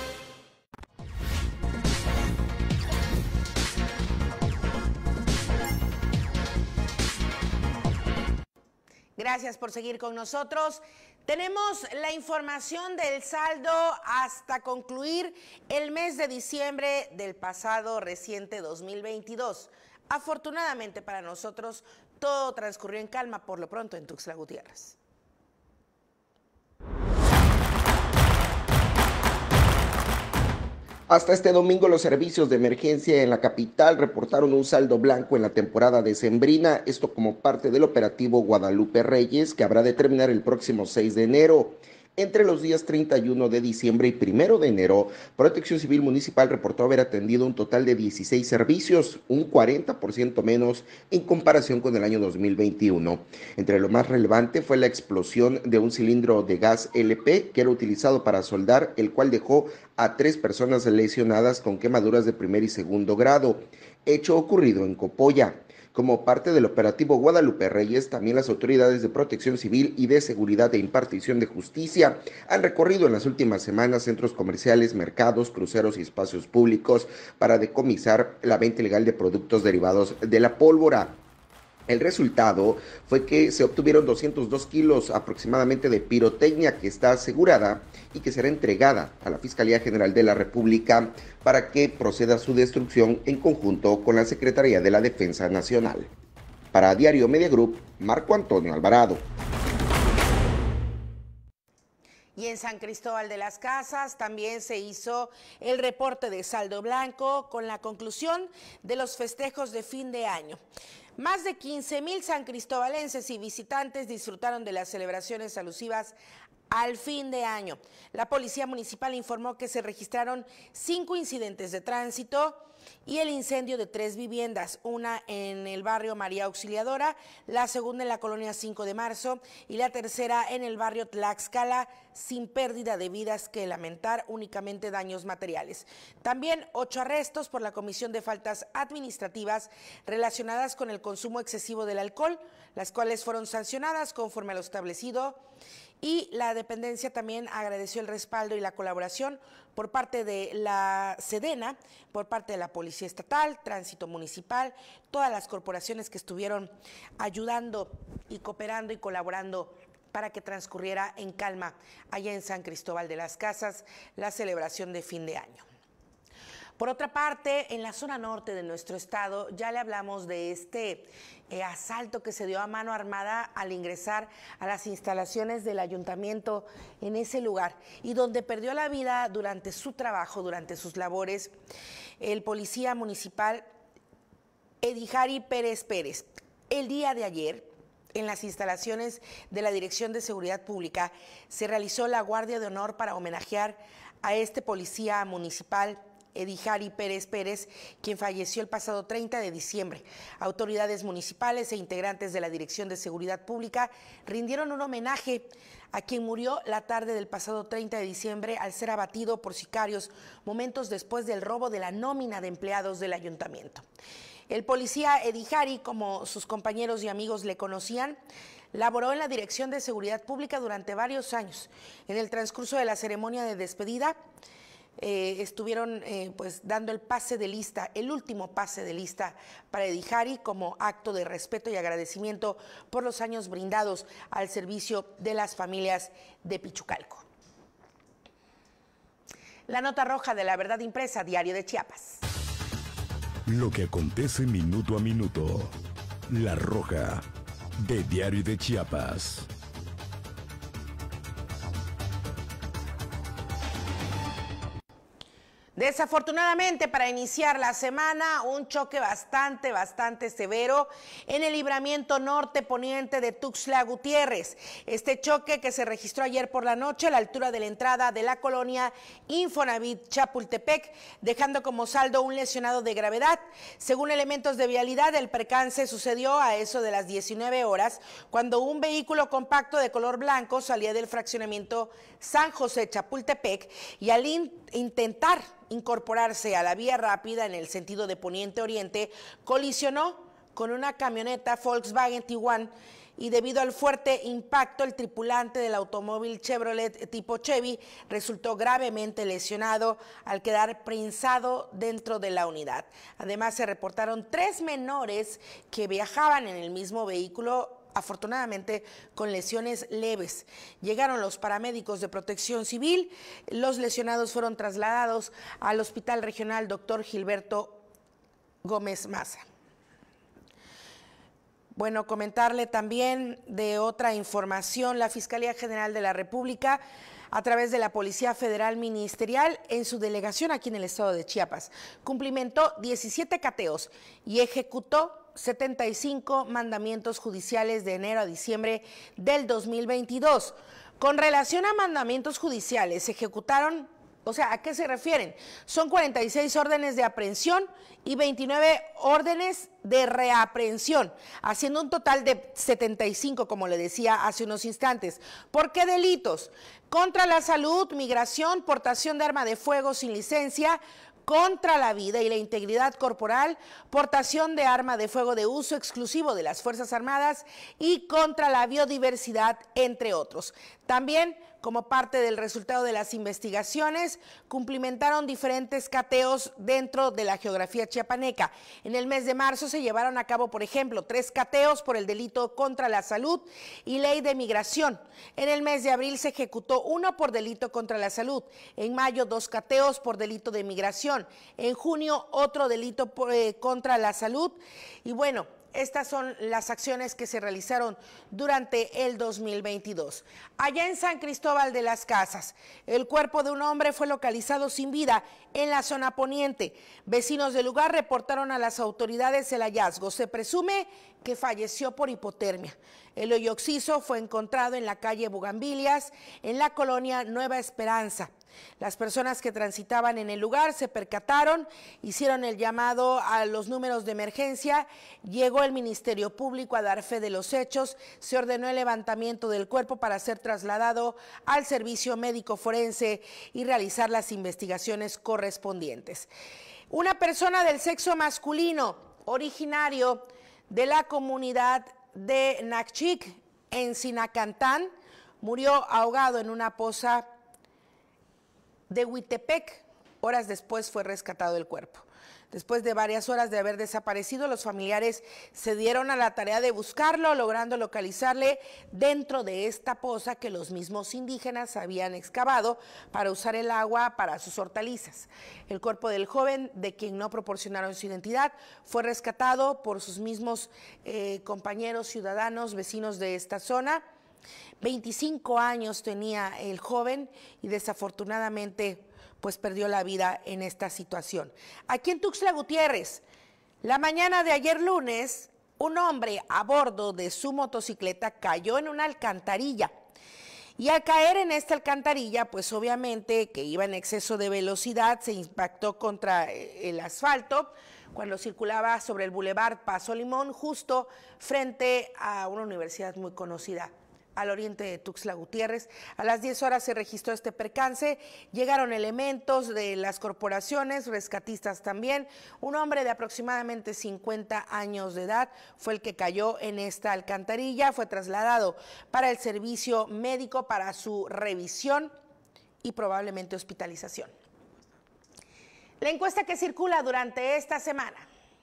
Gracias por seguir con nosotros. Tenemos la información del saldo hasta concluir el mes de diciembre del pasado reciente 2022. Afortunadamente para nosotros, todo transcurrió en calma por lo pronto en Tuxtla Gutiérrez. Hasta este domingo, los servicios de emergencia en la capital reportaron un saldo blanco en la temporada decembrina, esto como parte del operativo Guadalupe Reyes, que habrá de terminar el próximo 6 de enero. Entre los días 31 de diciembre y 1 de enero, Protección Civil Municipal reportó haber atendido un total de 16 servicios, un 40% menos en comparación con el año 2021. Entre lo más relevante fue la explosión de un cilindro de gas LP que era utilizado para soldar, el cual dejó a 3 personas lesionadas con quemaduras de primer y segundo grado, hecho ocurrido en Copolla. Como parte del operativo Guadalupe Reyes, también las autoridades de Protección Civil y de Seguridad e Impartición de Justicia han recorrido en las últimas semanas centros comerciales, mercados, cruceros y espacios públicos para decomisar la venta ilegal de productos derivados de la pólvora. El resultado fue que se obtuvieron 202 kilos aproximadamente de pirotecnia que está asegurada y que será entregada a la Fiscalía General de la República para que proceda a su destrucción en conjunto con la Secretaría de la Defensa Nacional. Para Diario Media Group, Marco Antonio Alvarado. Y en San Cristóbal de las Casas también se hizo el reporte de saldo blanco con la conclusión de los festejos de fin de año. Más de 15,000 sancristobalenses y visitantes disfrutaron de las celebraciones alusivas al fin de año. La Policía Municipal informó que se registraron 5 incidentes de tránsito y el incendio de 3 viviendas, una en el barrio María Auxiliadora, la segunda en la colonia 5 de Marzo y la tercera en el barrio Tlaxcala, sin pérdida de vidas que lamentar, únicamente daños materiales. También 8 arrestos por la comisión de faltas administrativas relacionadas con el consumo excesivo del alcohol, las cuales fueron sancionadas conforme a lo establecido. Y la dependencia también agradeció el respaldo y la colaboración por parte de la Sedena, por parte de la Policía Estatal, Tránsito Municipal, todas las corporaciones que estuvieron ayudando y cooperando y colaborando para que transcurriera en calma allá en San Cristóbal de las Casas la celebración de fin de año. Por otra parte, en la zona norte de nuestro estado, ya le hablamos de este asalto que se dio a mano armada al ingresar a las instalaciones del ayuntamiento en ese lugar y donde perdió la vida durante su trabajo, durante sus labores, el policía municipal Edihari Pérez Pérez. El día de ayer, en las instalaciones de la Dirección de Seguridad Pública, se realizó la Guardia de Honor para homenajear a este policía municipal Edihari Pérez Pérez, quien falleció el pasado 30 de diciembre. Autoridades municipales e integrantes de la Dirección de Seguridad Pública rindieron un homenaje a quien murió la tarde del pasado 30 de diciembre al ser abatido por sicarios momentos después del robo de la nómina de empleados del ayuntamiento. El policía Edihari, como sus compañeros y amigos le conocían, laboró en la Dirección de Seguridad Pública durante varios años. En el transcurso de la ceremonia de despedida, estuvieron pues dando el pase de lista, el último pase de lista para Edihari como acto de respeto y agradecimiento por los años brindados al servicio de las familias de Pichucalco. La nota roja de La Verdad Impresa, Diario de Chiapas. Lo que acontece minuto a minuto. La Roja, de Diario de Chiapas. Desafortunadamente, para iniciar la semana, un choque bastante severo en el libramiento norte-poniente de Tuxtla Gutiérrez. Este choque que se registró ayer por la noche a la altura de la entrada de la colonia Infonavit Chapultepec, dejando como saldo un lesionado de gravedad. Según elementos de vialidad, el percance sucedió a eso de las 19 horas, cuando un vehículo compacto de color blanco salía del fraccionamiento San José Chapultepec y al intentar incorporarse a la vía rápida en el sentido de poniente-oriente, colisionó con una camioneta Volkswagen Tiguan y debido al fuerte impacto, el tripulante del automóvil Chevrolet tipo Chevy resultó gravemente lesionado al quedar prensado dentro de la unidad. Además, se reportaron 3 menores que viajaban en el mismo vehículo, afortunadamente con lesiones leves. Llegaron los paramédicos de Protección Civil, los lesionados fueron trasladados al Hospital Regional Dr. Gilberto Gómez Maza. Bueno, comentarle también de otra información, la Fiscalía General de la República, a través de la Policía Federal Ministerial, en su delegación aquí en el estado de Chiapas, cumplimentó 17 cateos y ejecutó 75 mandamientos judiciales de enero a diciembre del 2022. Con relación a mandamientos judiciales, se ejecutaron, o sea, ¿a qué se refieren? Son 46 órdenes de aprehensión y 29 órdenes de reaprehensión, haciendo un total de 75, como le decía hace unos instantes. ¿Por qué delitos? contra la salud, migración, portación de arma de fuego sin licencia, contra la vida y la integridad corporal, portación de arma de fuego de uso exclusivo de las Fuerzas Armadas y contra la biodiversidad, entre otros. También, como parte del resultado de las investigaciones, cumplimentaron diferentes cateos dentro de la geografía chiapaneca. En el mes de marzo se llevaron a cabo, por ejemplo, 3 cateos por el delito contra la salud y ley de migración. En el mes de abril se ejecutó 1 por delito contra la salud. En mayo, 2 cateos por delito de migración. En junio, otro delito contra la salud. Y bueno, estas son las acciones que se realizaron durante el 2022. Allá en San Cristóbal de las Casas, el cuerpo de un hombre fue localizado sin vida en la zona poniente. Vecinos del lugar reportaron a las autoridades el hallazgo. Se presume que falleció por hipotermia. El hoyo occiso fue encontrado en la calle Bugambilias, en la colonia Nueva Esperanza. Las personas que transitaban en el lugar se percataron, hicieron el llamado a los números de emergencia, llegó el Ministerio Público a dar fe de los hechos, se ordenó el levantamiento del cuerpo para ser trasladado al servicio médico forense y realizar las investigaciones correspondientes. Una persona del sexo masculino, originario de la comunidad de Nacchic, en Sinacantán, murió ahogado en una poza de Huitepec. Horas después fue rescatado el cuerpo. Después de varias horas de haber desaparecido, los familiares se dieron a la tarea de buscarlo, logrando localizarle dentro de esta poza que los mismos indígenas habían excavado para usar el agua para sus hortalizas. El cuerpo del joven, de quien no proporcionaron su identidad, fue rescatado por sus mismos compañeros ciudadanos, vecinos de esta zona. 25 años tenía el joven y desafortunadamente pues perdió la vida en esta situación. Aquí en Tuxtla Gutiérrez, la mañana de ayer lunes, un hombre a bordo de su motocicleta cayó en una alcantarilla. Y al caer en esta alcantarilla, pues obviamente que iba en exceso de velocidad, se impactó contra el asfalto cuando circulaba sobre el Boulevard Paso Limón, justo frente a una universidad muy conocida al oriente de Tuxtla Gutiérrez. A las 10 horas se registró este percance, llegaron elementos de las corporaciones, rescatistas también. Un hombre de aproximadamente 50 años de edad fue el que cayó en esta alcantarilla, fue trasladado para el servicio médico para su revisión y probablemente hospitalización. La encuesta que circula durante esta semana.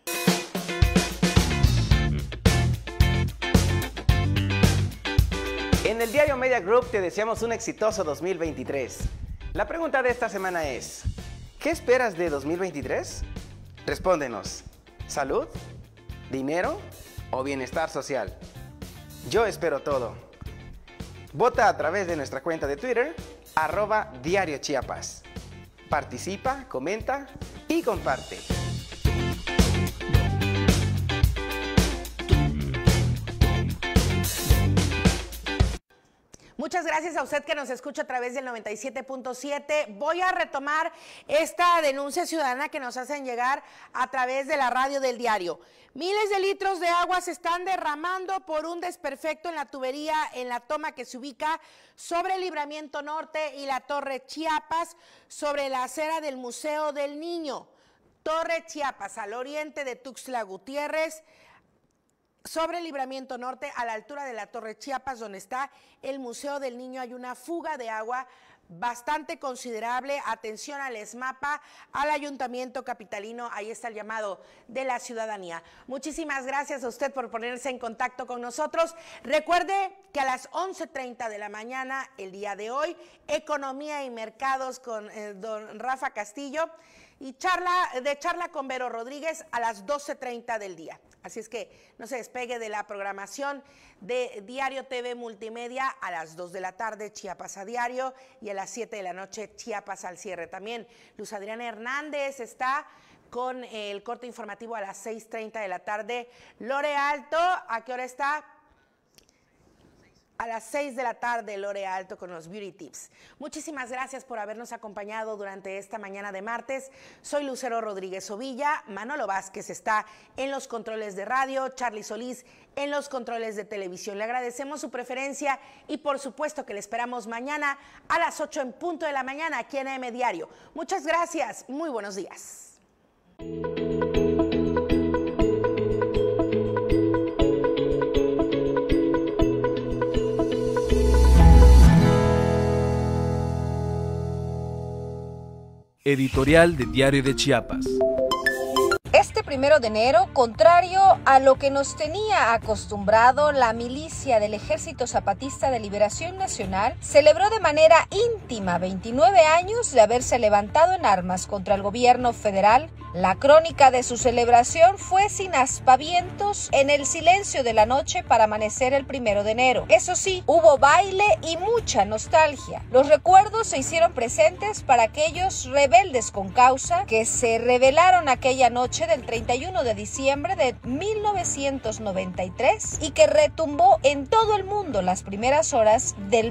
En el diario Media Group te deseamos un exitoso 2023. La pregunta de esta semana es, ¿qué esperas de 2023? Respóndenos, ¿salud, dinero o bienestar social? Yo espero todo. Vota a través de nuestra cuenta de Twitter, @diariochiapas. Participa, comenta y comparte. Muchas gracias a usted que nos escucha a través del 97.7. Voy a retomar esta denuncia ciudadana que nos hacen llegar a través de la radio del diario. Miles de litros de agua se están derramando por un desperfecto en la tubería en la toma que se ubica sobre el Libramiento Norte y la Torre Chiapas, sobre la acera del Museo del Niño. Torre Chiapas, al oriente de Tuxtla Gutiérrez, sobre el Libramiento Norte, a la altura de la Torre Chiapas, donde está el Museo del Niño, hay una fuga de agua bastante considerable. Atención al ESMAPA, al Ayuntamiento Capitalino, ahí está el llamado de la ciudadanía. Muchísimas gracias a usted por ponerse en contacto con nosotros. Recuerde que a las 11:30 de la mañana, el día de hoy, Economía y Mercados con don Rafa Castillo, y charla con Vero Rodríguez a las 12:30 del día. Así es que no se despegue de la programación de Diario TV Multimedia. A las 2 de la tarde, Chiapas a Diario, y a las 7 de la noche, Chiapas al cierre. También Luz Adriana Hernández está con el corte informativo a las 6:30 de la tarde. Lore Alto, ¿a qué hora está? A las 6 de la tarde, Lore Alto con los Beauty Tips. Muchísimas gracias por habernos acompañado durante esta mañana de martes. Soy Lucero Rodríguez Ovilla, Manolo Vázquez está en los controles de radio, Charlie Solís en los controles de televisión. Le agradecemos su preferencia y por supuesto que le esperamos mañana a las 8 en punto de la mañana aquí en AM Diario. Muchas gracias, muy buenos días. Editorial de Diario de Chiapas. Este 1 de enero, contrario a lo que nos tenía acostumbrado la milicia del Ejército Zapatista de Liberación Nacional, celebró de manera íntima 29 años de haberse levantado en armas contra el gobierno federal. La crónica de su celebración fue sin aspavientos, en el silencio de la noche para amanecer el 1 de enero. Eso sí, hubo baile y mucha nostalgia. Los recuerdos se hicieron presentes para aquellos rebeldes con causa que se rebelaron aquella noche del 31 de diciembre de 1993 y que retumbó en todo el mundo las primeras horas del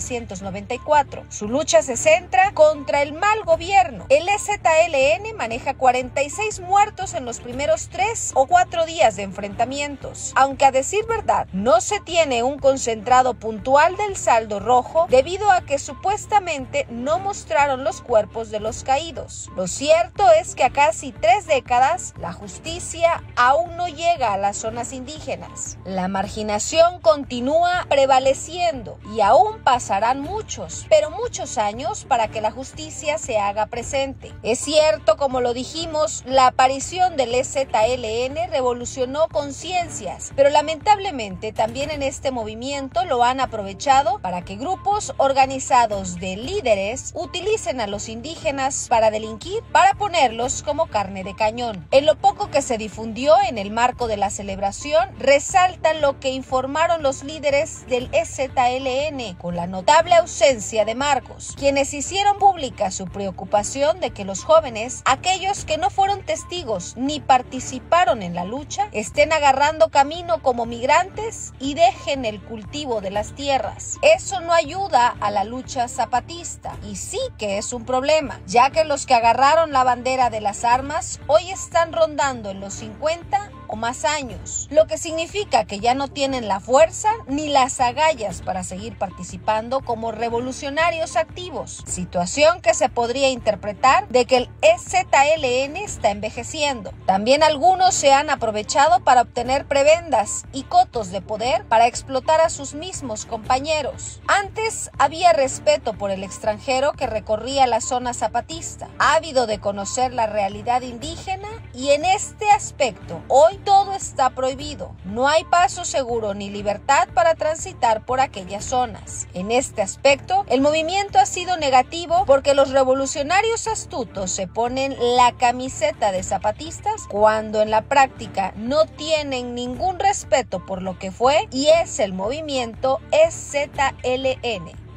1994. Su lucha se centra contra el mal gobierno. El EZLN maneja 46 muertos en los primeros 3 o 4 días de enfrentamientos, aunque a decir verdad no se tiene un concentrado puntual del saldo rojo debido a que supuestamente no mostraron los cuerpos de los caídos. Lo cierto es que a casi 3 décadas la justicia aún no llega a las zonas indígenas. La marginación continúa prevaleciendo y aún pasarán muchos, pero muchos años para que la justicia se haga presente. Es cierto, como lo dijimos, la aparición del EZLN revolucionó conciencias, pero lamentablemente también en este movimiento lo han aprovechado para que grupos organizados de líderes utilicen a los indígenas para delinquir, para ponerlos como carne de cañón. En lo poco que se difundió en el marco de la celebración, resalta lo que informaron los líderes del EZLN, con la notable ausencia de Marcos, quienes hicieron pública su preocupación de que los jóvenes, aquellos que no fueron testigos ni participaron en la lucha, estén agarrando camino como migrantes y dejen el cultivo de las tierras. Eso no ayuda a la lucha zapatista y sí que es un problema, ya que los que agarraron la bandera de las armas hoy están rondando en los 50 o más años, lo que significa que ya no tienen la fuerza ni las agallas para seguir participando como revolucionarios activos, situación que se podría interpretar de que el EZLN está envejeciendo. También algunos se han aprovechado para obtener prebendas y cotos de poder para explotar a sus mismos compañeros. Antes había respeto por el extranjero que recorría la zona zapatista, ávido de conocer la realidad indígena, y en este aspecto hoy todo está prohibido. No hay paso seguro ni libertad para transitar por aquellas zonas. En este aspecto, el movimiento ha sido negativo porque los revolucionarios astutos se ponen la camiseta de zapatistas cuando en la práctica no tienen ningún respeto por lo que fue y es el movimiento EZLN.